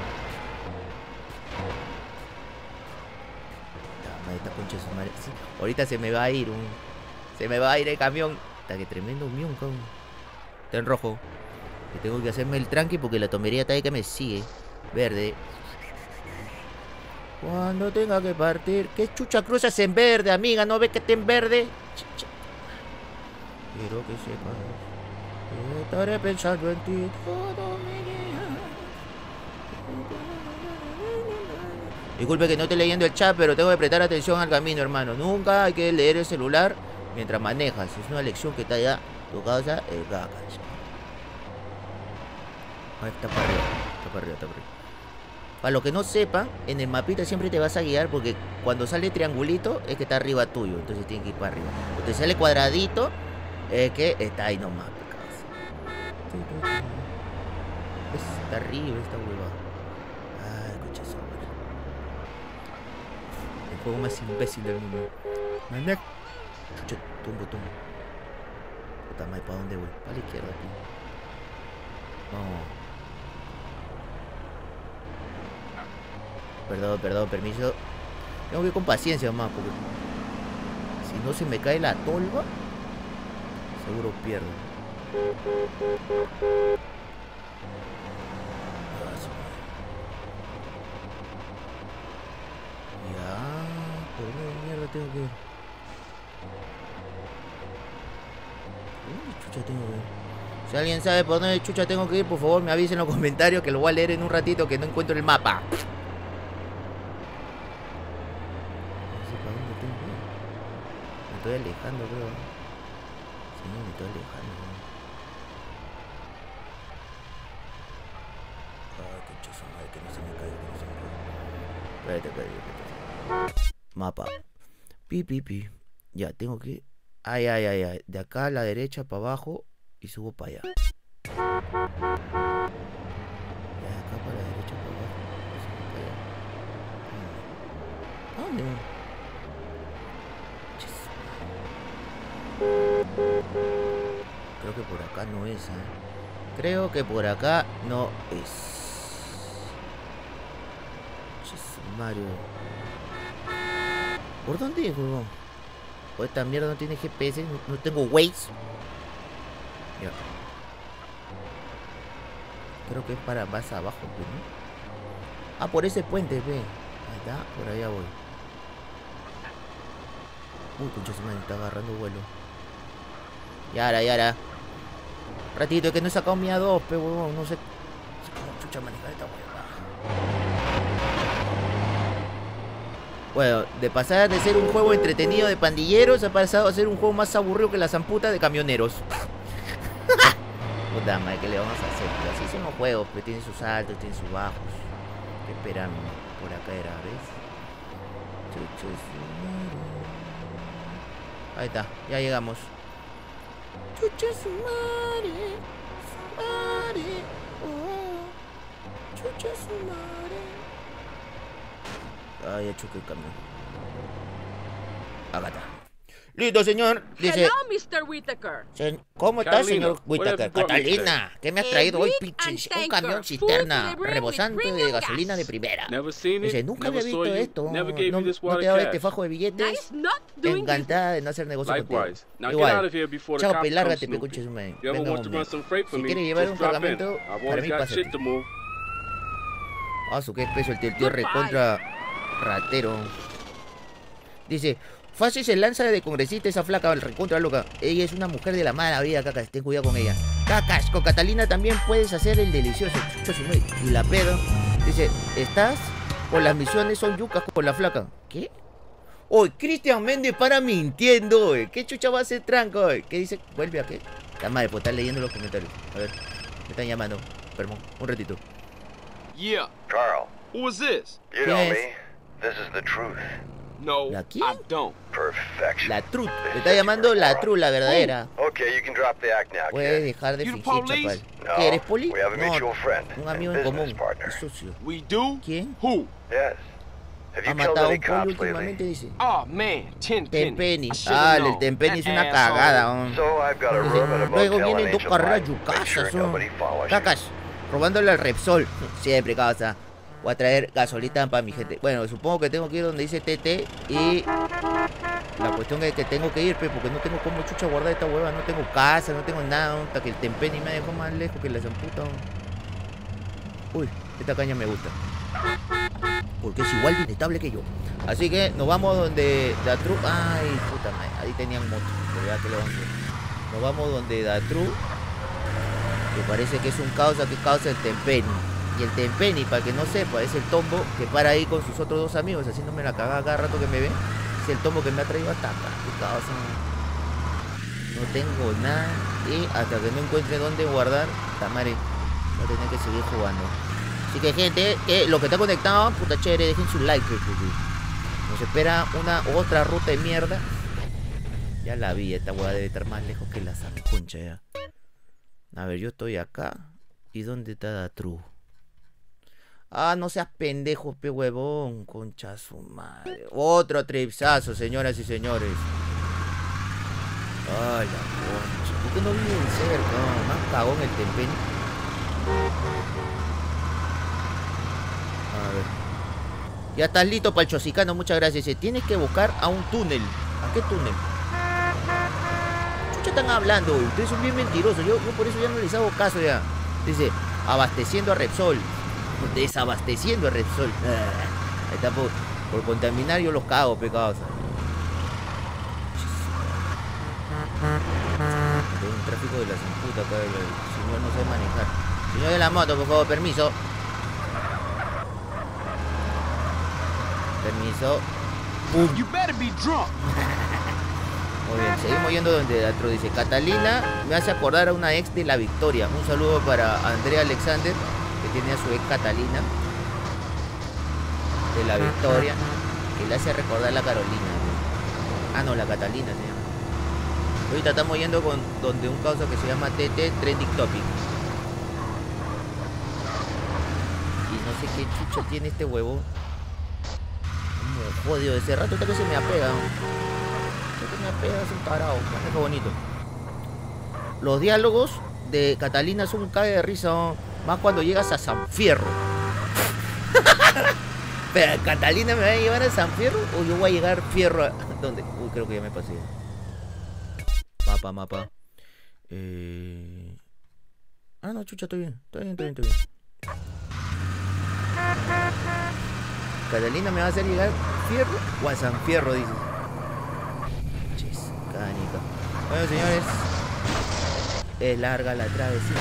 Esta concha de su madre. Sí, ahorita se me va a ir Se me va a ir el camión. Hasta que tremendo mión, cabrón. Está en rojo. Que tengo que hacerme el tranqui porque la tomería está ahí que me sigue. Verde. Cuando tenga que partir. ¿Qué chucha cruzas en verde, amiga? ¿No ves que está en verde? Chicha. Quiero que sepas que estaré pensando en ti todo mi día. Disculpe que no esté leyendo el chat, pero tengo que prestar atención al camino, hermano. Nunca hay que leer el celular mientras manejas. Es una lección que está allá. Tu causa es caca. Ahí está para arriba. Está para arriba, está para arriba. Para los que no sepan, en el mapita siempre te vas a guiar porque cuando sale triangulito es que está arriba tuyo. Entonces tienes que ir para arriba. Cuando te sale cuadradito es que está ahí nomás. Está arriba esta hueva. Ay, escucha eso. El juego más imbécil del mundo. Manek. Chucha, tumbo. Puta madre, ¿para dónde voy? Para la izquierda, tío. No. Perdón, permiso. Tengo que ir con paciencia, mamá, porque si no se me cae la tolva, seguro pierdo. Ya, ¿por dónde mierda tengo que ir? ¿Por dónde chucha tengo que ir? Si alguien sabe por dónde chucha tengo que ir, por favor me avisen en los comentarios que lo voy a leer en un ratito, que no encuentro el mapa. No sé para dónde tengo que ir. Me estoy alejando, creo. Sí, me estoy alejando. Ay, concha su madre, que no se me caiga, que no se me caiga. Espérate. Mapa. Pi. Ya, tengo que... Ay. De acá a la derecha para abajo y subo para allá. De acá para la derecha para abajo y subo para allá. ¿A dónde? Creo que por acá no es, ¿eh? Creo que por acá no es. Mario. ¿Por dónde es, huevón? O esta mierda no tiene GPS, no tengo Waze. Ya. Creo que es para más abajo, ¿no? Ah, por ese puente, ve. Ahí está, por allá voy. Uy, concha su madre, está agarrando vuelo. Yara. Ratito, que no he sacado mi A2, pe, huevón. No sé cómo chucha manejar esta huevada. Bueno, de pasar de ser un juego entretenido de pandilleros, ha pasado a ser un juego más aburrido que la zamputa de camioneros. Puta madre, ¿qué le vamos a hacer? Pero así son los juegos, pues tienen sus altos, tienen sus bajos. ¿Qué esperan? Por acá era, ¿ves? Ahí está, ya llegamos. Chucha su madre, oh, chucha su madre. Ay, ya choqué el camión. Acá está. Listo, señor. Dice... Hello, Mr. Whitaker. ¿Cómo está, señor Whitaker? Catalina, ¿qué me has traído hoy, pinche? Un camión cisterna rebosante de gasolina de primera. Dice, nunca había visto esto. No te he dado este fajo de billetes. Encantada de no hacer negocio contigo. Igual. Chao, pe, lárgate, pe, concha su madre. Venga, hombre. Si quieres llevar un cargamento, para mí pásate. Ah, su qué peso el tío recontra ratero. Dice... Fácil se lanza de congresista esa flaca, el recontra loca. Ella es una mujer de la mala vida, Cacas. Ten cuidado con ella. Cacas, con Catalina también puedes hacer el delicioso. Y la pedo. Dice, ¿estás? O las misiones son yucas con la flaca. ¿Qué? Oye, Cristian Méndez para mintiendo, oye. ¿Qué chucha va a hacer tranco, oye? ¿Qué dice? Vuelve a qué. La madre, pues estar leyendo los comentarios. A ver, me están llamando. Perdón, un ratito. Yeah. Carl, Who is this? you know me. This is the truth. No, ¿La quién? I don't. Perfection. La Truth. Te está llamando la Truth, la verdadera. Okay, you can drop the act now, Puedes kid. dejar de You the fingir, police? chapal. ¿Qué, eres poli? We have a mutual friend. Un amigo and en común. business partner. Es socio. We do? ¿Quién? Who? Yes. Have you Ha killed matado a any un poli cops últimamente, lately? dice. Oh, man. Tenpenny. Tenpenny. I should've Ah, el known. Tenpenny es That una asshole. cagada, ¿no? So I've got a Dice, room at a luego motel vienen in dos Angel carreras Pine. Make yucasas, sure son nobody follows you. cacas, robándole al Repsol. Siempre, causa. Voy a traer gasolina para mi gente. Bueno, supongo que tengo que ir donde dice TT. Y la cuestión es que tengo que ir, porque no tengo como chucha guardar esta hueva. No tengo casa, no tengo nada. Hasta que el Tenpenny me dejó más lejos que la zamputa. Uy, esta caña me gusta, porque es igual de inestable que yo. Así que nos vamos donde Datru. Ay, puta madre, ahí tenían moto. Pero ya que lo vamos a hacer. Nos vamos donde Datru, que parece que es un causa que causa el Tenpenny. Y el Tenpenny, para que no sepa, es el tombo que para ahí con sus otros dos amigos, haciéndome la cagada cada rato que me ven. Es el tombo que me ha traído hasta acá. ¿Qué causa? No tengo nada. Y hasta que no encuentre dónde guardar, tamare, voy a tener que seguir jugando. Así que, gente, lo que está conectado, puta chévere, dejen su like. Nos espera una otra ruta de mierda. Ya la vi, esta hueá debe estar más lejos que la concha ya. A ver, yo estoy acá. ¿Y dónde está Datru? Ah, no seas pendejo, pe huevón. Concha su madre. Otro tripsazo, señoras y señores. Ay, la concha. ¿Por qué no viven cerca? No, más cagón el Tenpenny. A ver. Ya estás listo para el chosicano, muchas gracias. Dice, tienes que buscar a un túnel. ¿A qué túnel? Chucha chucha están hablando? Ustedes son bien mentirosos. Yo por eso ya no les hago caso ya. Dice, abasteciendo a Repsol. Desabasteciendo a Repsol. Ahí está, por contaminar yo los cago, pecados. Hay un tráfico de la zamputa acá, el señor no sabe manejar. Señor de la moto, por favor, permiso. Permiso. ¡Pum! You better be drunk. Muy bien, seguimos yendo donde Datro dice, Catalina me hace acordar a una ex de La Victoria. Un saludo para Andrea Alexander, que tiene a su ex Catalina de La Victoria, que le hace recordar a la Carolina, ¿no? Ah, no, la Catalina se llama. Ahorita estamos yendo con donde un causa que se llama TT Trending Topic. Y no sé qué chucha tiene este huevo. Como jodido, ese rato hasta que se me apega, ¿no? Me apega, es un tarado. Qué bonito. Los diálogos de Catalina son un cague de risa, ¿no? Más cuando llegas a San Fierro. Pero Catalina me va a llevar a San Fierro o yo voy a llegar Fierro a... ¿Dónde? Uy, creo que ya me pasé. Mapa. Ah, no, chucha, estoy bien. Estoy bien. Catalina me va a hacer llegar Fierro o a San Fierro, dices. Ches, canica. Bueno, señores, es larga la travesía.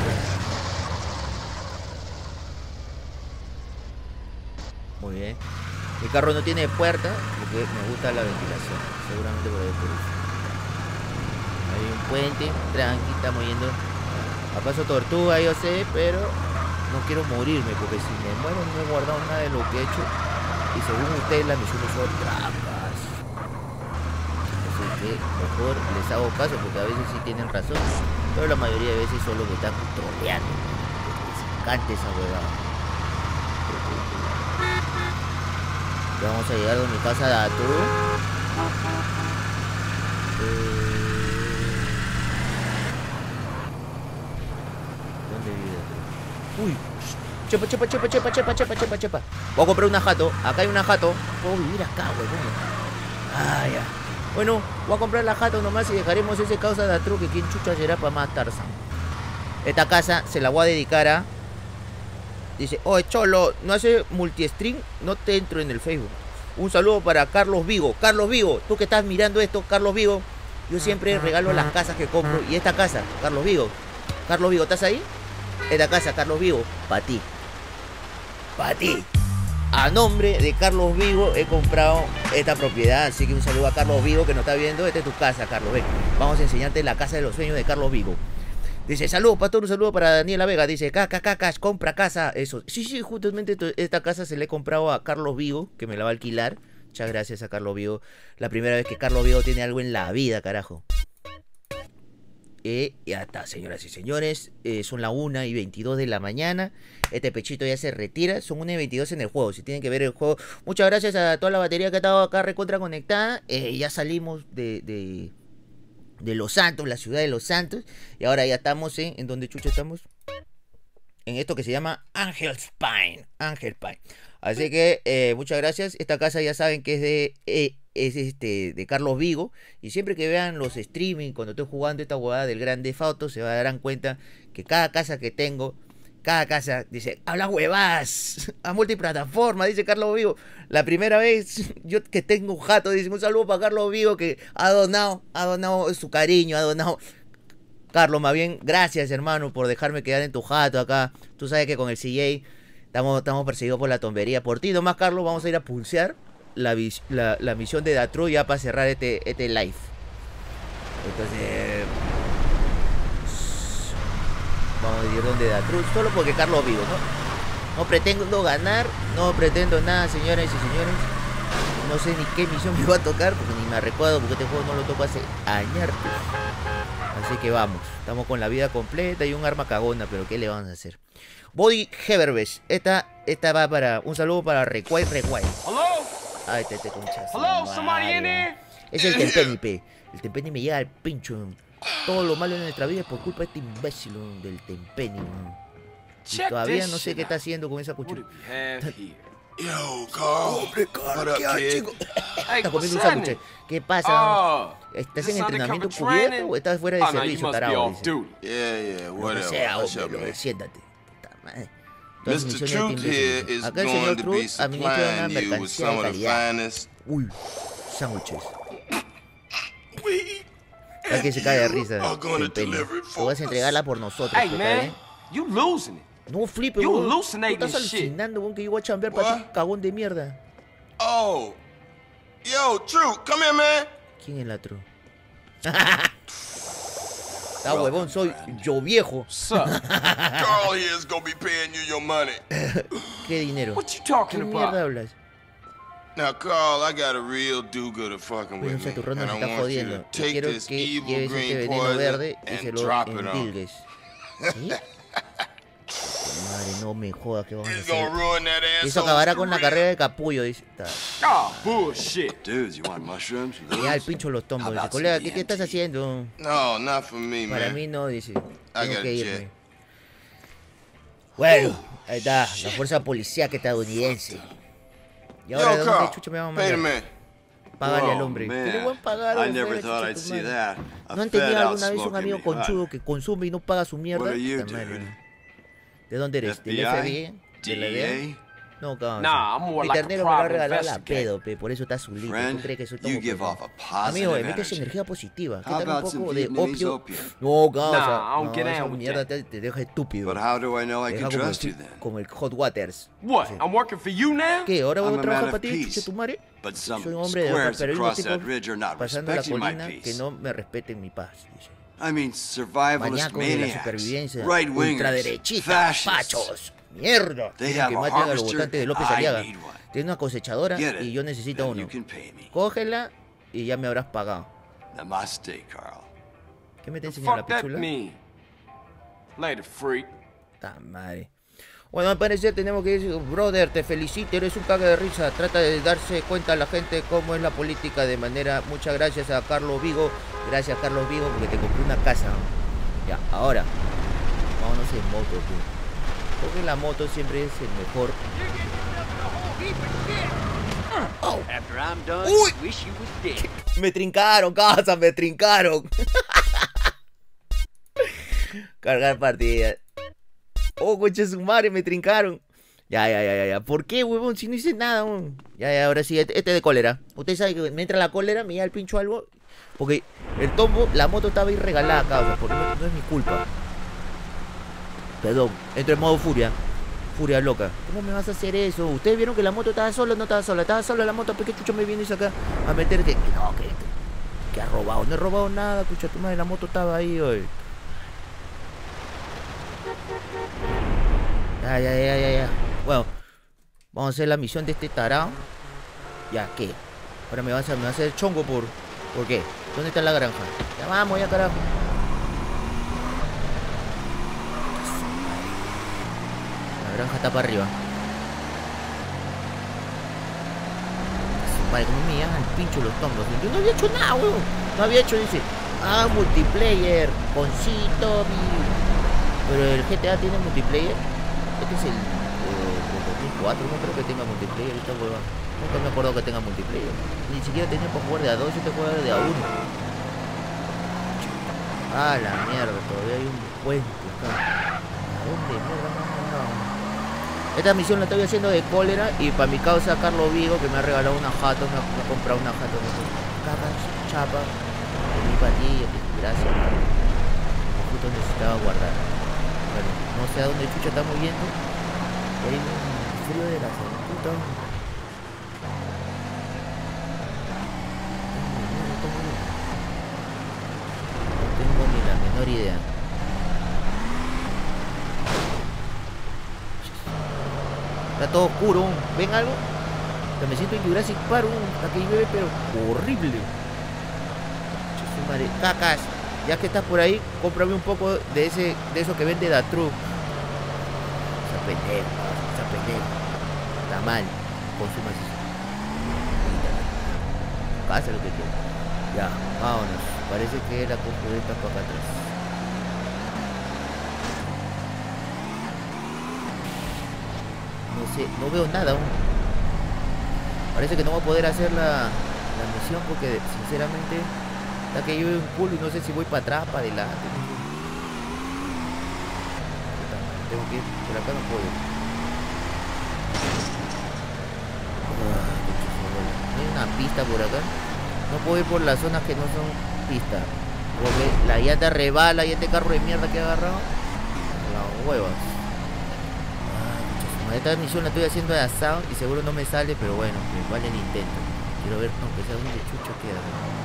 Muy bien. Mi carro no tiene puerta porque me gusta la ventilación. Seguramente por eso. Hay un puente, tranqui, estamos yendo a paso tortuga, yo sé, pero no quiero morirme porque si me muero no he guardado nada de lo que he hecho y según ustedes las misiones son trampas. Así que mejor les hago caso porque a veces sí tienen razón, pero la mayoría de veces son los que están troleando. Les encanta esa huevada. Ya vamos a llegar a mi casa de Arturo. Uy, chepa. Voy a comprar una jato. Acá hay una jato. Puedo vivir acá, huevón. Ah, ya. Bueno, voy a comprar la jato nomás y dejaremos ese causa de atro que quien chucha será para más Tarzan. Esta casa se la voy a dedicar a... Dice, oye, cholo, ¿no hace multi-stream? No te entro en el Facebook. Un saludo para Carlos Vigo. Carlos Vigo, tú que estás mirando esto, Carlos Vigo. Yo siempre regalo las casas que compro. Y esta casa, Carlos Vigo. Carlos Vigo, ¿estás ahí? Esta casa, Carlos Vigo, para ti. Para ti. A nombre de Carlos Vigo he comprado esta propiedad. Así que un saludo a Carlos Vigo que nos está viendo. Esta es tu casa, Carlos. Ven, vamos a enseñarte la casa de los sueños de Carlos Vigo. Dice, saludos, pastor, un saludo para Daniela Vega. Dice, cacas, compra casa. Eso. Sí, justamente esta casa se la he comprado a Carlos Vigo, que me la va a alquilar. Muchas gracias a Carlos Vigo. La primera vez que Carlos Vigo tiene algo en la vida, carajo. Ya está, señoras y señores. Son las 1:22 de la mañana. Este pechito ya se retira. Son 1:22 en el juego. Si tienen que ver el juego. Muchas gracias a toda la batería que ha estado acá recontra conectada. Ya salimos de Los Santos, la ciudad de Los Santos. Y ahora ya estamos en donde chucha estamos. En esto que se llama Angel Pine. Así que muchas gracias. Esta casa ya saben que es de Carlos Vigo. Y siempre que vean los streaming, cuando estoy jugando esta huevada del Grand Theft Auto, se darán cuenta que cada casa que tengo, cada casa dice, habla huevadas, a multiplataforma, dice Carlos Vigo. La primera vez yo que tengo un jato, dice, un saludo para Carlos Vigo que ha donado su cariño, ha donado. Carlos, más bien, gracias hermano por dejarme quedar en tu jato acá. Tú sabes que con el CJ estamos perseguidos por la tombería. Por ti nomás, Carlos, vamos a ir a pulsear la misión de Datro ya para cerrar este live. Entonces vamos a ir donde Datro, solo porque Carlos Vigo, ¿no? No pretendo ganar, no pretendo nada, señoras y señores. No sé ni qué misión me va a tocar, porque ni me recuerdo, porque este juego no lo toco hace años. Así que vamos, estamos con la vida completa y un arma cagona, pero ¿qué le vamos a hacer? Body Heberbesh, esta va para, un saludo para Requay. Ay, te conchas. Es el Tempeni, pe. El Tempeni me llega al pincho. Todo lo malo en nuestra vida es por culpa de este imbécil del Tempeni. Y todavía no sé qué está haciendo con esa cuchilla. Yo, Carl. Hombre, Carl, ¿qué hay, chico? Está comiendo un what's sándwich. ¿Qué pasa? Oh, ¿Estás this en entrenamiento undercover training? cubierto o estás fuera de Oh, no, you servicio, must be tarado? off Dice. duty. Yeah, Lo que whatever. sea, What's up, hombre, man? siéntate. Puta madre. Todas Mr. misiones de Truth Team here Business. is Acá el señor going to be Truth administra una supplying you with mercancía some de of the calidad. finest. Uy, sándwiches. Hay que se cae de risa. El pene. Tú vas a entregarla por nosotros. Hey, ¿está man, bien? you losing it. No flipes, You weón. Tú hallucinating estás shit. alucinando, weón, que yo voy a chambear para ti, What? cagón de mierda. Oh. Yo, Truth, come here, man. ¿Quién es la tru? Está huevón, soy yo viejo. Sup? Carl here is gonna be paying you your money. ¿Qué dinero? What you ¿Qué talking mierda about? hablas? Now, Carl, I got a real do-gooder fucking Pues with o me, sea, tu ronda and se I está want you jodiendo. to Yo take quiero this que evil lleves este green veneno verde poison y se and lo drop it on. endilgues. ¿Sí? Madre, no me jodas que vamos a It's gonna hacer. ruin that Eso asshole's acabará con la career. carrera de capullo, dice. Oh, bullshit. Dudes, you want mushrooms? Ya el pincho los tombos. Dice, colega, ¿qué estás haciendo? No, not for me, Para man. mí no, dice. I Tengo got que a irme. jet. Bueno, ahí está, la fuerza policíaca estadounidense. Y ahora, ¿de Yo, dónde Carl, chucha me vamos a wait a mandar? minute. Págale al Oh, hombre. man. ¿Qué le voy a pagar? I hombre? never Chucha thought I'd tu see madre. that. A ¿No han Fed tenido out alguna vez un smoking amigo me conchudo hot. que consume y no paga su mierda? What are you Puta madre. doing? ¿De dónde eres? ¿Del FBI? FBI? ¿De la DEA? DEA? No, cabrón. Nah, I'm more Mi like a ternero me va a private regalar la investigator. pedo, pe. Por eso está azulito. ¿Tú Friend, crees que soy you give como off a positive Amigo, emites energy. energía positiva. ¿Qué How tal un about some poco de Vietnamese opio? opium? No, causa. Nah, I don't No, get esa down with mierda that. te deja estúpido. But how do I know I Te can deja trust you then? como el Hot Waters. What? I'm working for you now? ¿Qué? ¿Ahora voy I'm a a trabajar man para of ti, peace. chucha tu madre? But some Soy un hombre de squares pero hay unos across that tipos ridge are not pasando la respecting my colina que peace. no me respeten mi paz. Dice. I mean, survivalist Maníacos de la maniacs, supervivencia, right-wingers, ultraderechistas, fascists. fachos, mierda. They Quieren have que a maten a los harvester, votantes de López I Aliaga. need one. Tiene una cosechadora Get it, y yo necesito then uno. you can pay me. Cógela y ya me habrás pagado. Namaste, Carl. ¿Qué me te enseñó la Fuck that pichula? mean? Later, freak. Ta madre. Bueno, al parecer tenemos que decir, brother, te felicito, eres un caga de risa. Trata de darse cuenta a la gente cómo es la política de manera. Muchas gracias a Carlos Vigo. Gracias, Carlos Vigo, porque te compré una casa. Ya, ahora. Vámonos en moto, tú. Porque la moto siempre es el mejor. Oh. After I'm done, Uy. wish you was dead. Me trincaron, casa, me trincaron. Cargar partida. Oh, coche su madre, me trincaron. Ya. ¿Por qué, huevón? Si no hice nada, huevón. Ya, ahora sí, este de cólera. Usted sabe que me entra la cólera, me da el pincho algo. Porque el tombo, la moto estaba ahí regalada, cabrón. Porque no es mi culpa. Perdón, entro en modo furia. Furia loca. ¿Cómo me vas a hacer eso? ¿Ustedes vieron que la moto estaba sola o no estaba sola? Estaba sola la moto, ¿por qué chucho me vienes acá a meter que no, que has robado? No he robado nada, escucha tu madre, la moto estaba ahí hoy. Ya. Bueno, vamos a hacer la misión de este tarao. Ya, ¿qué? Ahora me vas a hacer chongo ¿por qué? ¿Dónde está la granja? Ya vamos, ya carajo. La granja está para arriba. Vale, como me llaman el pincho los tombos. Yo no había hecho nada, weón. No había hecho, dice. Multiplayer. Concito, pero el GTA tiene multiplayer. Este es el 2004, no creo que tenga multiplayer esta hueva. Nunca me acuerdo que tenga multiplayer. Ni siquiera tenía para jugar de a 2, yo te juego de a 1. Ah, la mierda, todavía hay un puente acá. ¿A dónde mierda me han mandado? Esta misión la estoy haciendo de cólera y para mi causa Carlos Vigo, que me ha regalado una jato, me ha comprado una jato. Cagas, chapa, mi patilla, gracias, madre. Justo necesitaba guardar. Bueno, no sé a dónde chucha estamos yendo. Hay un frío de la puta. No tengo ni la menor idea. Está todo oscuro. ¿Ven algo? Me siento en Jurassic Park. Aquí llueve, pero horrible. Madre. Cacas. Ya que estás por ahí, cómprame un poco de eso que vende Datru. Esa pendejo. Está mal. Consumas eso. Pasa lo que quieras. Ya, vámonos. Parece que la computadora está para acá atrás. No sé, no veo nada aún. Parece que no voy a poder hacer la la misión porque sinceramente está que yo un culo y no sé si voy para atrás, para adelante. Tengo que ir por acá, no puedo. Hay una pista por acá. No puedo ir por las zonas que no son pistas. Porque la llanta rebala y este carro de mierda que he agarrado. Las huevas. Esta misión la estoy haciendo de asado y seguro no me sale, pero bueno, pues vale el intento. Quiero ver, aunque sea donde chucho queda.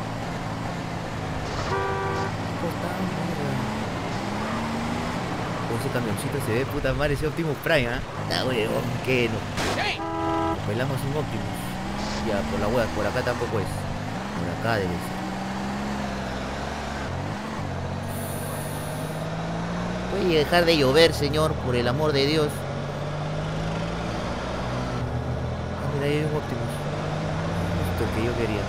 Ese camioncito se ve puta madre, ese Optimus Prime, ¿ah? Nah, huevón, que no. Bailamos un Optimus. Ya, por la hueá, por acá tampoco es. Por acá debe ser. Puede dejar de llover, señor, por el amor de Dios. Ah, mira, ahí hay un Optimus. Esto que yo quería.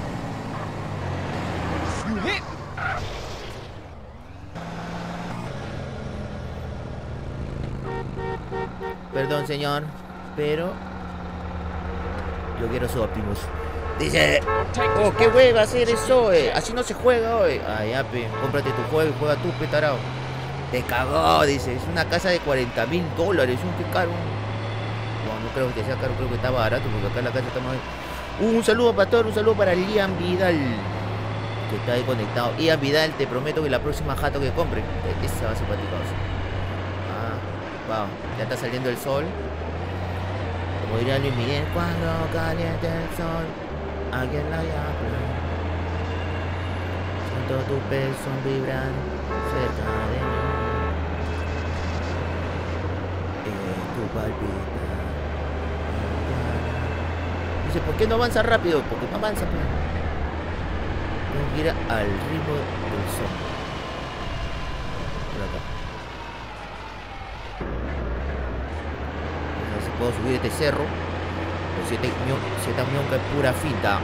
Perdón, señor, pero yo quiero su Optimus. Dice, oh, qué hueva hacer eso, así no se juega, hoy. Ah, ya, pe, cómprate tu juego y juega tú, pe, tarao. Te cagó, dice, es una casa de $40.000, qué caro. Bueno, no creo que sea caro, creo que está barato, porque acá en la casa está más... un saludo para todos, un saludo para Liam Vidal, que está ahí conectado. Liam Vidal, te prometo que la próxima jato que compre, esa va a ser paticosa. Wow, ya está saliendo el sol. Como diría Luis Miguel, cuando caliente el sol, aquí en la llama, siento tu peso vibrar cerca de mí. Tu palpita. Dice, ¿por qué no avanza rápido? Porque no avanza, pues. Tengo que ir al ritmo del sol. Por acá. Puedo subir este cerro. Pero si esta mionca es pura finta.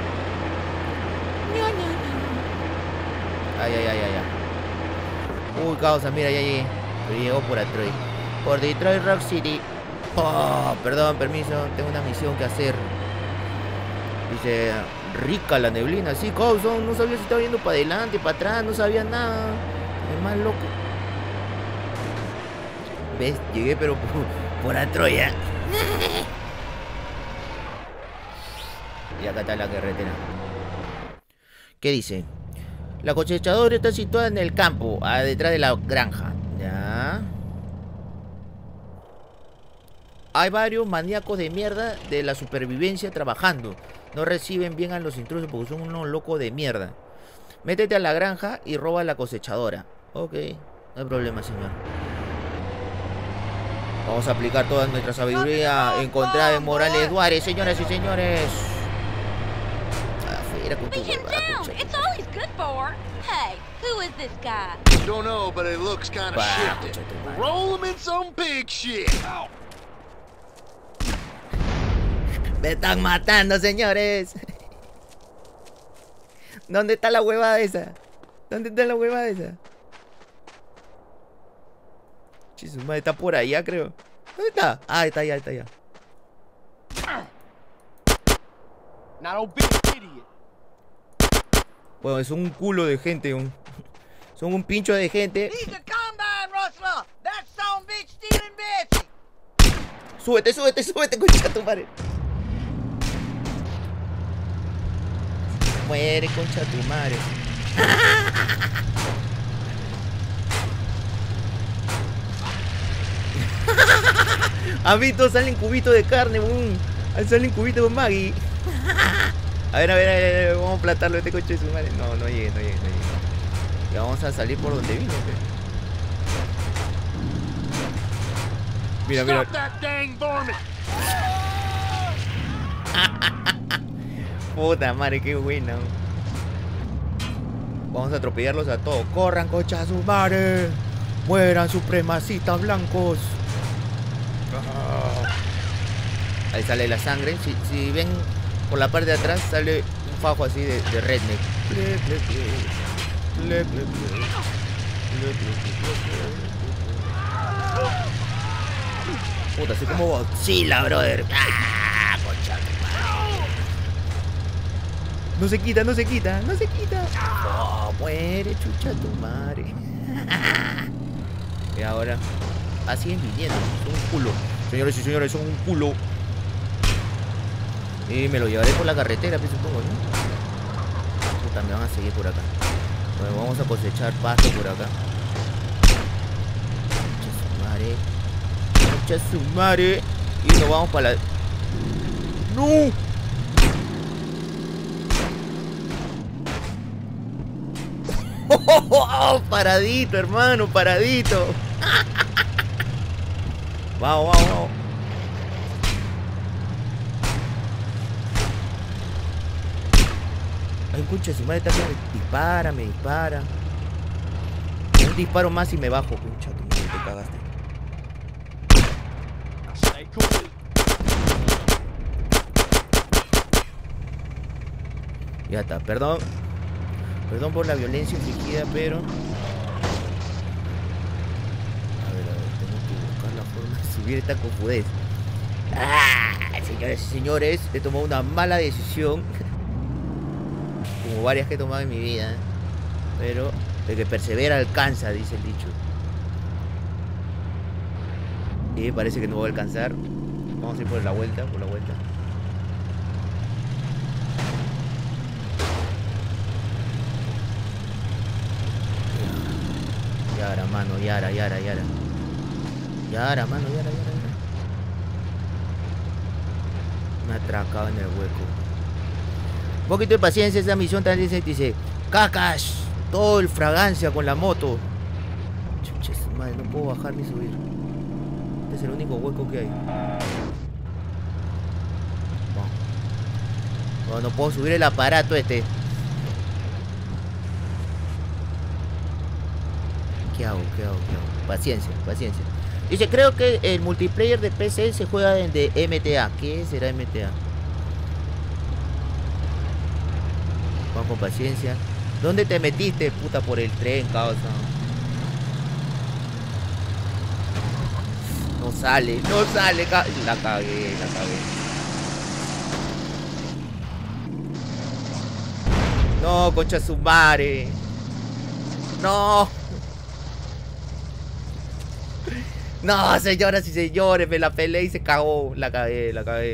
Ay, ay, ay, ay, ay. Uy, causa, mira, ya llegué. Pero llegó por Detroit. Por Detroit Rock City. Oh, perdón, permiso. Tengo una misión que hacer. Dice, rica la neblina. Sí, causa, no sabía si estaba yendo para adelante, para atrás. No sabía nada. Es más loco. ¿Ves? Llegué, pero por Detroit, ¿eh? Y acá está la carretera. ¿Qué dice? La cosechadora está situada en el campo, detrás de la granja. Ya. Hay varios maníacos de mierda de la supervivencia trabajando. No reciben bien a los intrusos porque son unos locos de mierda. Métete a la granja y roba a la cosechadora. Ok, no hay problema, señor. Vamos a aplicar toda nuestra sabiduría encontrada en Morales Duárez, señoras y señores. Afuera con tu hueva, Don't know, but it looks kind of shifty. Roll him in some pig shit. Me están matando, señores. ¿Dónde está la huevada esa? ¿Dónde está la huevada esa? Su madre está por allá, creo. ¿Dónde está? Ah, está allá, está allá. Bueno, es un culo de gente. Son un pincho de gente. Súbete, súbete, súbete, concha tu madre. Muere, concha tu madre. A mí todos salen cubitos de carne, salen cubitos con Maggie. A ver, vamos a aplatarlo este coche de su madre. No llegue. Ya vamos a salir por donde vino, Mira. Puta madre, qué buena. Vamos a atropellarlos a todos. Corran, concha de su madre. Mueran supremacistas blancos. Ahí sale la sangre. Si ven por la parte de atrás, sale un fajo así de redneck. Puta, así como Godzilla, brother. Concha de madre. No se quita, no se quita, no se quita. Oh, muere, chucha tu madre. Y ahora, siguen viniendo, son un culo. Señores y señores, son un culo. Y me lo llevaré por la carretera, pues supongo, ¿no? Puta, me van a seguir por acá. Bueno, vamos a cosechar pasto por acá. Concha su madre. Concha su madre. Y nos vamos para la... ¡No! Oh, paradito, hermano, paradito. Vamos, vamos, vamos. Ay, concha, su madre está que me dispara. Un disparo más y me bajo, concha, tu madre, te cagaste. Ya está, perdón. Perdón por la violencia infligida, pero... A ver, tengo que buscar la forma de subir esta confudez. Señores y señores, he tomado una mala decisión. Como varias que he tomado en mi vida, ¿eh? Pero el que persevera alcanza, dice el dicho. Y parece que no voy a alcanzar. Vamos a ir por la vuelta, Yara, mano, Yara. Yara, mano, Yara. Me ha atracado en el hueco. Un poquito de paciencia, esta misión también dice Cacas, todo el fragancia con la moto. Chuches, madre, no puedo bajar ni subir. Este es el único hueco que hay. No puedo subir el aparato este. ¿Qué hago? Paciencia. Dice, creo que el multiplayer de PC se juega de MTA. ¿Qué será MTA? Vamos con paciencia. ¿Dónde te metiste, puta, por el tren, causa? No sale. La cagué. No, concha su madre. No. No, señoras y señores, me la peleé y se cagó. La cagué.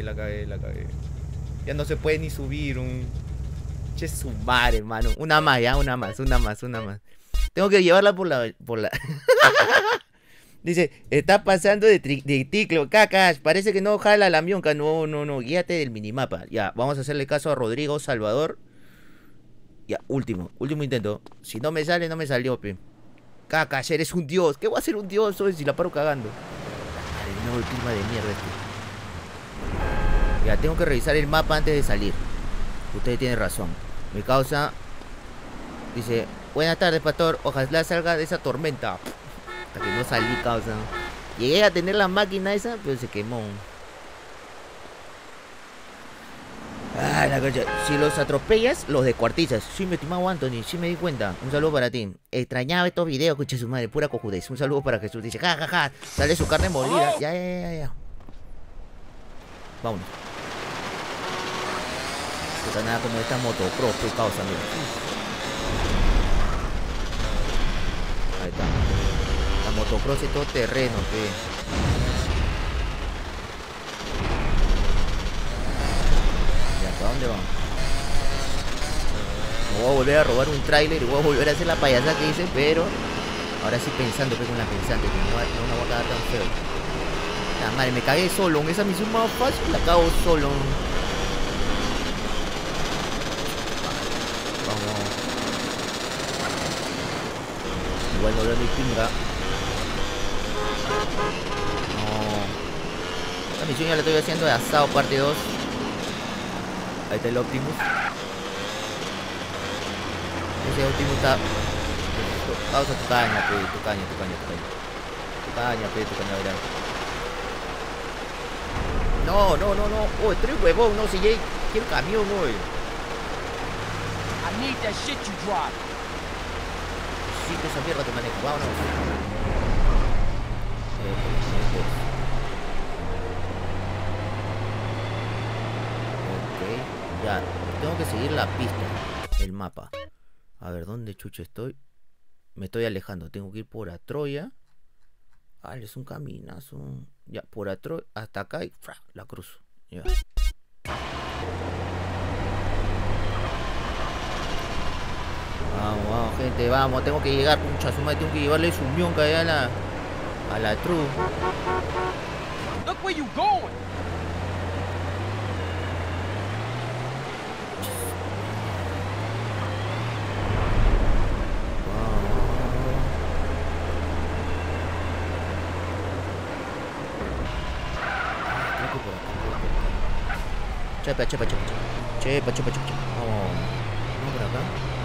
Ya no se puede ni subir un... Che su madre, hermano. Una más. Tengo que llevarla por la... Dice, está pasando de ticlo, Cacas. Parece que no jala la mionca. No, guíate del minimapa. Ya, vamos a hacerle caso a Rodrigo Salvador. Ya, último intento. Si no me sale, no me salió, pe. Cacas, eres un dios. ¿Qué voy a hacer un dios hoy si la paro cagando? Madre, no, el clima de mierda este. Ya, tengo que revisar el mapa antes de salir. Usted tiene razón. Mi causa dice, buenas tardes, pastor. Ojalá salga de esa tormenta. Hasta que no salí, causa. Llegué a tener la máquina esa, pero se quemó. La concha. Si los atropellas, los descuartizas. Sí, mi estimado Anthony, sí me di cuenta. Un saludo para ti. Extrañaba estos videos, concha su madre, pura cojudez. Un saludo para Jesús. Dice, ja. Sale su carne molida. Ya. Vámonos. Puta, nada como esta motocross, tu causa, mira. Ahí está. La motocross es todo terreno, que... ¿A dónde vamos? Me voy a volver a robar un tráiler y voy a volver a hacer la payasada que hice, pero ahora sí pensando que con la pensante, que no me voy a quedar tan feo. La madre, me cagué solo. En esa misión más fácil la cago solo. Vamos. Igual no veo ni pinga. No. Esta misión ya la estoy haciendo de asado parte 2. Ahí está el Optimus. Ese Optimus está... Causa tu caña, pe. Tu caña, verán. No. Oh, tres huevón, no, si ya quiero camión, no. I need that shit you drive. Sí, que esa mierda te manejo, vámonos. Ya, tengo que seguir la pista, el mapa. A ver, ¿dónde chucha estoy? Me estoy alejando, tengo que ir por a Troya. Ah, es un caminazo. Ya, por a Troya, hasta acá y la cruzo. Ya. Vamos, vamos, gente, vamos. Tengo que llegar, pucha, tengo que llevarle su mionca allá a la True. Look where you going. Chepa. Vamos por acá.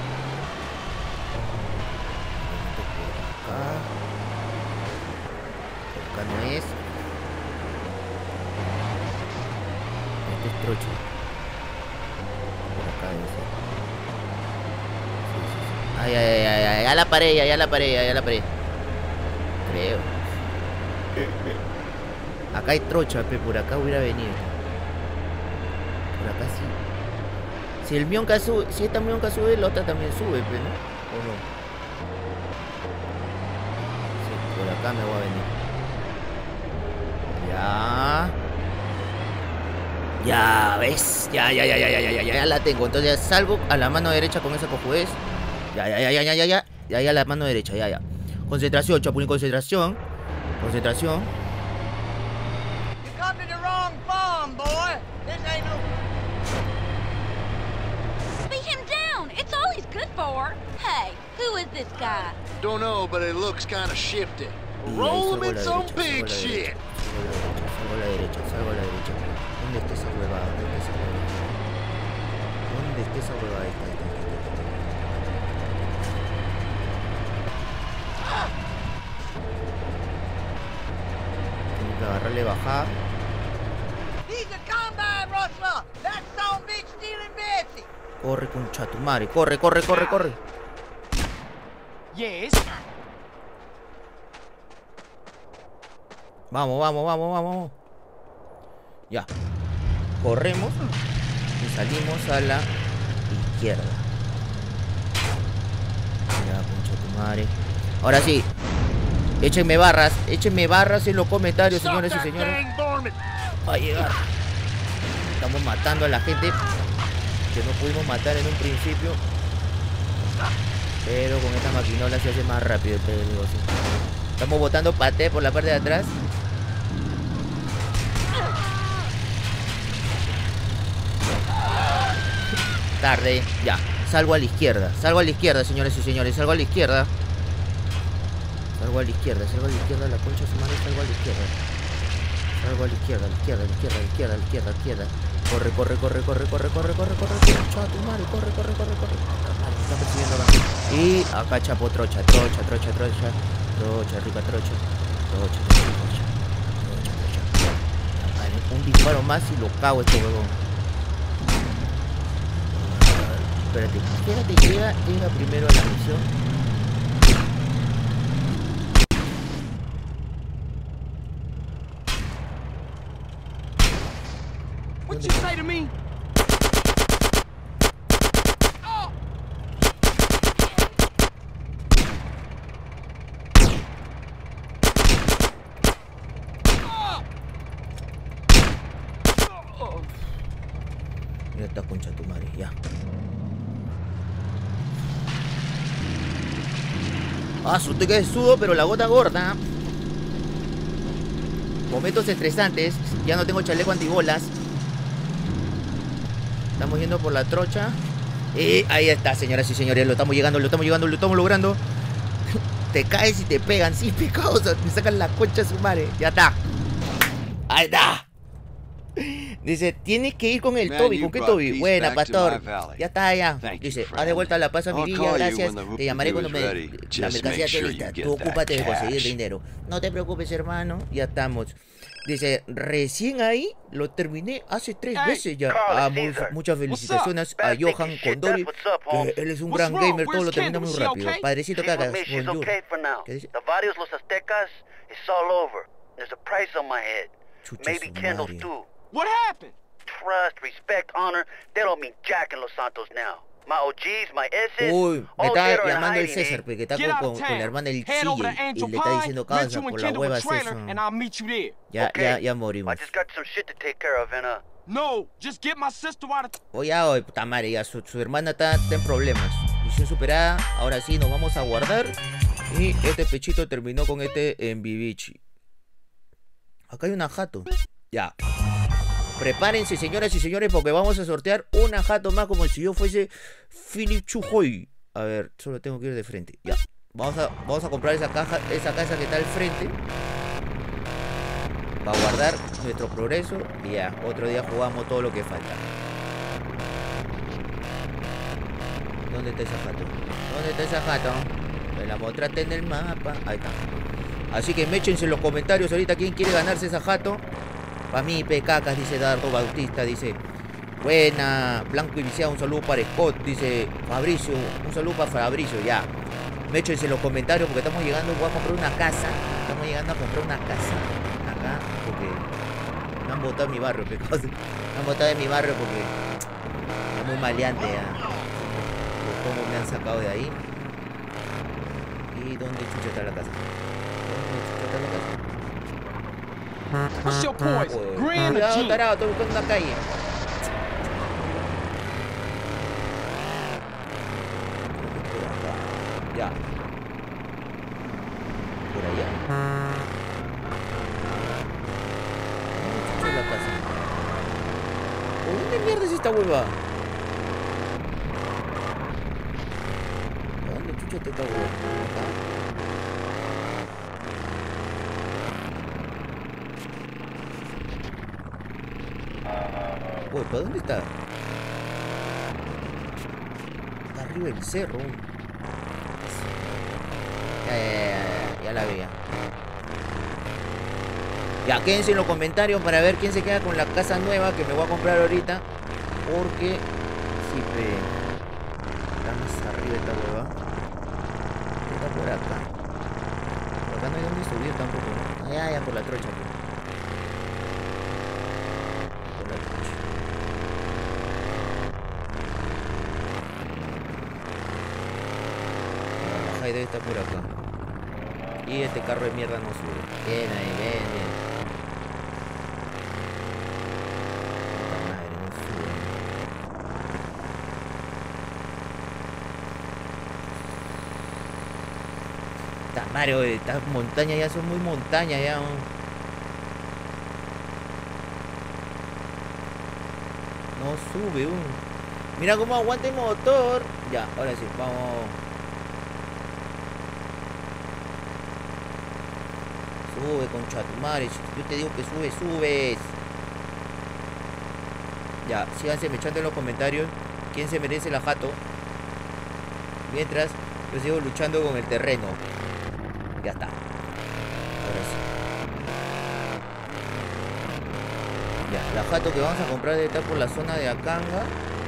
Por acá no es. Este es trocho. Por acá debe ser. Sí. Ay, ya la paré. Creo. Acá hay trocha, pero por acá hubiera venido. Por acá sí. Si el mionca sube, si esta mionca sube, la otra también sube, pero ¿no? ¿O no? Sí, por acá me voy a venir. Ya, ¿ves? Ya la tengo. Entonces ya salgo a la mano derecha con esa cojudez. Ya, a la mano derecha, ya. Concentración, Chapulín, concentración. Good for. Hey, who is this guy? Don't know, but it looks kind of shifty. Roll him in some big shit. Salgo a la derecha. ¿Dónde está esa huevada? ¿Dónde está esa huevada? Tengo que agarrarle bajada. He's a combine rustler. That's some bitch stealing Betsy. Corre, concha tu madre, corre. Yes. Vamos. Ya. Corremos y salimos a la izquierda. Ya, concha tu madre. Ahora sí. Échenme barras en los comentarios, señores y señores. Va a llegar. Estamos matando a la gente que no pudimos matar en un principio, pero con esta maquinola se hace más rápido el negocio. Estamos botando paté por la parte de atrás. Tarde, ya. Salgo a la izquierda, señores y señores. Salgo a la izquierda, la concha de su madre. Salgo a la izquierda. Corre. Concha tu madre, corre. Está persiguiendo acá. Y acá chapo trocha. Rica trocha. Un disparo más y lo cago este huevón. Espérate, llega primero a la misión. What you say to me? Ya está, concha tu madre, ya. Usted que es sudo, pero la gota gorda. Momentos estresantes. Ya no tengo chaleco antibolas. Estamos yendo por la trocha. Y ahí está, señoras y señores. Lo estamos logrando. Te caes y te pegan. Sí, pecados. Me sacan la concha a su madre. Ya está. Ahí está. Dice, tienes que ir con el Toby. ¿Con qué Toby? Buena, pastor. Ya está, ya. Dice, haz de vuelta la paz a mi villa, gracias. Te llamaré cuando la mercancía esté lista. Tú ocúpate de conseguir dinero. No te preocupes, hermano. Ya estamos. Dice, recién ahí lo terminé hace 3 veces ya. Muchas felicitaciones a Johan Condori, que él es un gran gamer, todo lo termina muy rápido. Padrecito Cagas, bonjour. ¿Qué dice? Maybe candles too. What happened? trust, respect, honor, they don't mean jack in Los Santos now. My OGs, my S's, Uy, me all está dead or in llamando el hiding, César, porque está con la hermana del Head over to CJ y Angel le está Pine, diciendo rent causa you and por la Kendall hueva a trailer, César. and I'll meet you there. Ya morimos. I just got some shit to take care of, and No, just get my sister out of... Oye, puta madre, ya su hermana está en problemas. Misión superada, ahora sí nos vamos a guardar. Y este pechito terminó con este en Vivichi. Acá hay una jato. Ya. Prepárense, señoras y señores, porque vamos a sortear una jato más como si yo fuese Philip Chujoy. A ver, solo tengo que ir de frente. Ya. Vamos a comprar esa casa que está al frente. Para guardar nuestro progreso. Y ya, otro día jugamos todo lo que falta. ¿Dónde está esa jato? ¿Dónde está esa jato? Me la mostraste en el mapa. Ahí está. Así que méchense en los comentarios ahorita quién quiere ganarse esa jato. Para mí, Pecacas, dice Dardo Bautista, dice. Buena, Blanco y Viciado, un saludo para Scott, dice Fabricio, un saludo para Fabricio, ya. Méchense en los comentarios porque estamos llegando, voy a comprar una casa. Estamos llegando a comprar una casa acá porque me han botado en mi barrio, Pecos. Me han botado en mi barrio porque es muy maleante ya. Cómo me han sacado de ahí. ¿Y dónde chucha está la casa? ¿Dónde chucha está la casa? What's your poison? Green or Cuidado, G? tarado, estoy buscando una calle. Ya. Por allá. ¿Dónde chucha es la casa? ¿Por dónde mierda es esta hueva? ¿Dónde chucha está esta hueva? Acá. Uy, ¿para dónde está? Está arriba del cerro. Ya la veía. Ya, quédense en los comentarios para ver quién se queda con la casa nueva que me voy a comprar ahorita. Porque si está más arriba esta hueva. Está por acá. Por acá no hay donde subir tampoco, ¿no? Ya, por la trocha aquí. Por la trocha. La bajada está por acá. Y este carro de mierda no sube. Bien ahí, bien. Puta madre, no sube. Puta madre, oye, estas montañas ya son muy montañas ya. No sube, Mira cómo aguanta el motor. Ya, ahora sí, vamos. Sube, concha tu madre. Yo te digo que subes. Ya, síganse echando en los comentarios quién se merece la jato. Mientras yo sigo luchando con el terreno. Ya está. Ahora sí. Ya, la jato que vamos a comprar debe estar por la zona de Akanga.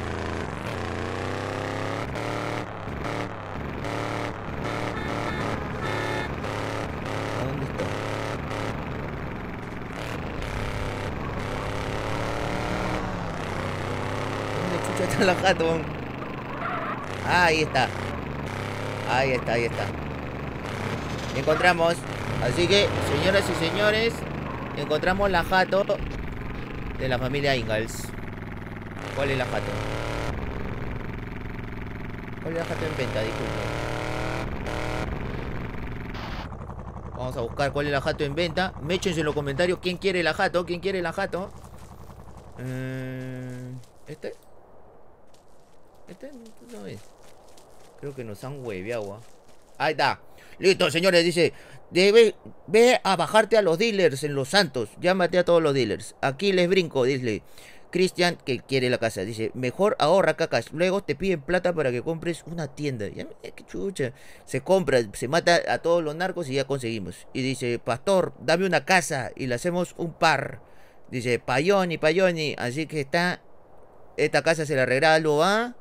Está la jato. Ahí está. Ahí está. Encontramos. Así que, señoras y señores, encontramos la jato de la familia Ingalls. ¿Cuál es la jato? ¿Cuál es la jato en venta? Disculpen. Vamos a buscar cuál es la jato en venta. Méchense en los comentarios quién quiere la jato. ¿Quién quiere la jato? ¿Este no es? Creo que nos han hueveado. Ahí está. Listo, señores. Dice, ve a bajarte a los dealers en Los Santos. Llámate a todos los dealers. Aquí les brinco, dice Cristian, que quiere la casa. Dice, mejor ahorra, cacas. Luego te piden plata para que compres una tienda. Ya, qué chucha. Se compra, se mata a todos los narcos y ya conseguimos. Y dice, pastor, dame una casa y le hacemos un par. Dice, Payoni. Así que está. Esta casa se la regalo a...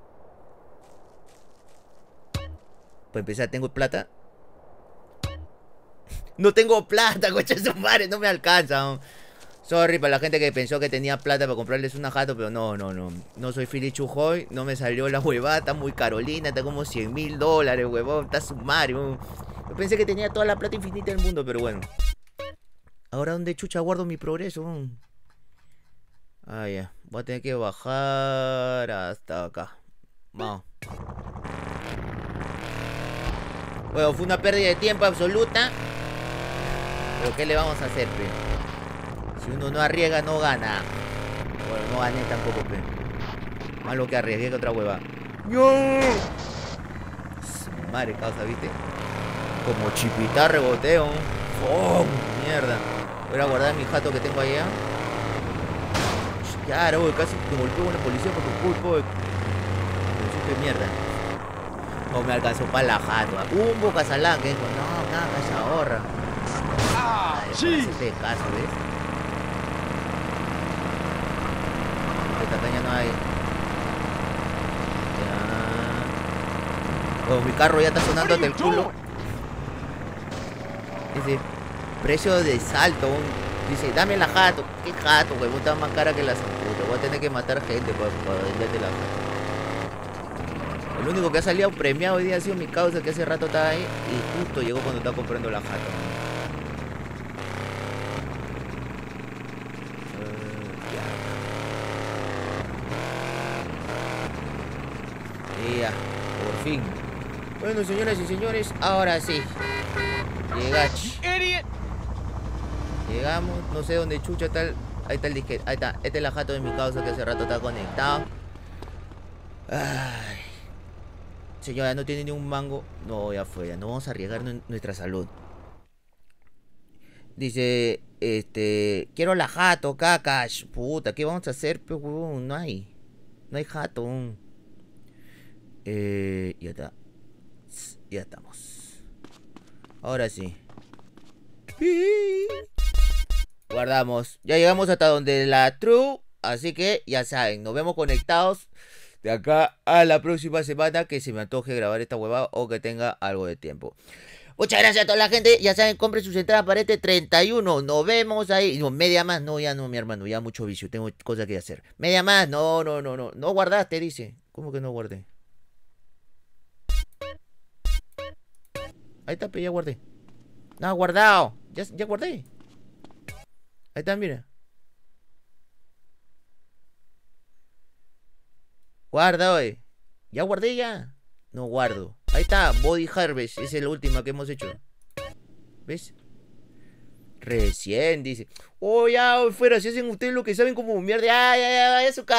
Para empezar, ¿tengo plata? No tengo plata, coche su madre, no me alcanza. Sorry para la gente que pensó que tenía plata para comprarles una jato, pero no. No soy Philly Chujoy, no me salió la huevada, está muy Carolina, está como $100,000, huevón, está sumario. Yo pensé que tenía toda la plata infinita del mundo, pero bueno. Ahora, ¿dónde chucha guardo mi progreso? Ah, ya. Voy a tener que bajar hasta acá. Vamos. Bueno, fue una pérdida de tiempo absoluta. Pero ¿qué le vamos a hacer, pe? Si uno no arriesga, no gana. Bueno, no gané tampoco, pe. Más lo que arriesgué que otra hueva. ¡No! Madre causa, ¿viste? Como chipita reboteo. ¡Oh! Mierda. Voy a guardar mi jato que tengo allá. Claro, casi te golpeó una policía por tu culpa. De mierda. No me alcanzó para la jato. Un bocasalán que dijo, no, nada, se ahorra. Sí. Este caso, ¿ves? Esta caña no hay. Ya. Oh, mi carro ya está sonando hasta el culo. Dice, precio de salto. Dice, dame la jato. ¿Qué jato, huevón? Está más cara que la zamputa. Voy a tener que matar gente para venderte la jato. El único que ha salido premiado hoy día ha sido mi causa, que hace rato estaba ahí y justo llegó cuando estaba comprando la jato. Ya, por fin. Bueno, señoras y señores, ahora sí. Llegamos, no sé dónde chucha está el... Ahí está el disquete, ahí está. Este es la jato de mi causa que hace rato está conectado. Ay. Señora, no tiene ni un mango. No, ya fue, ya no vamos a arriesgar nuestra salud. Dice, quiero la jato, cacas. Puta, ¿qué vamos a hacer, pe, huevón? No hay jato. Ya está. Ya estamos. Ahora sí. Guardamos. Ya llegamos hasta donde la True. Así que ya saben, nos vemos conectados de acá a la próxima semana que se me antoje grabar esta huevada o que tenga algo de tiempo. Muchas gracias a toda la gente. Ya saben, compren sus entradas para este 31. Nos vemos ahí. No, media más. No, ya no, mi hermano. Ya mucho vicio. Tengo cosas que hacer. Media más. No. No guardaste, dice. ¿Cómo que no guardé? Ahí está, ya guardé. No, guardado. Ya guardé. Ahí está, mira. Guarda, oye. Ya guardé ya. No guardo. Ahí está, Body Harvest. Esa es la última que hemos hecho. ¿Ves? Recién, dice. Oh, ya, fuera. Si hacen ustedes lo que saben como mierda. Ya, su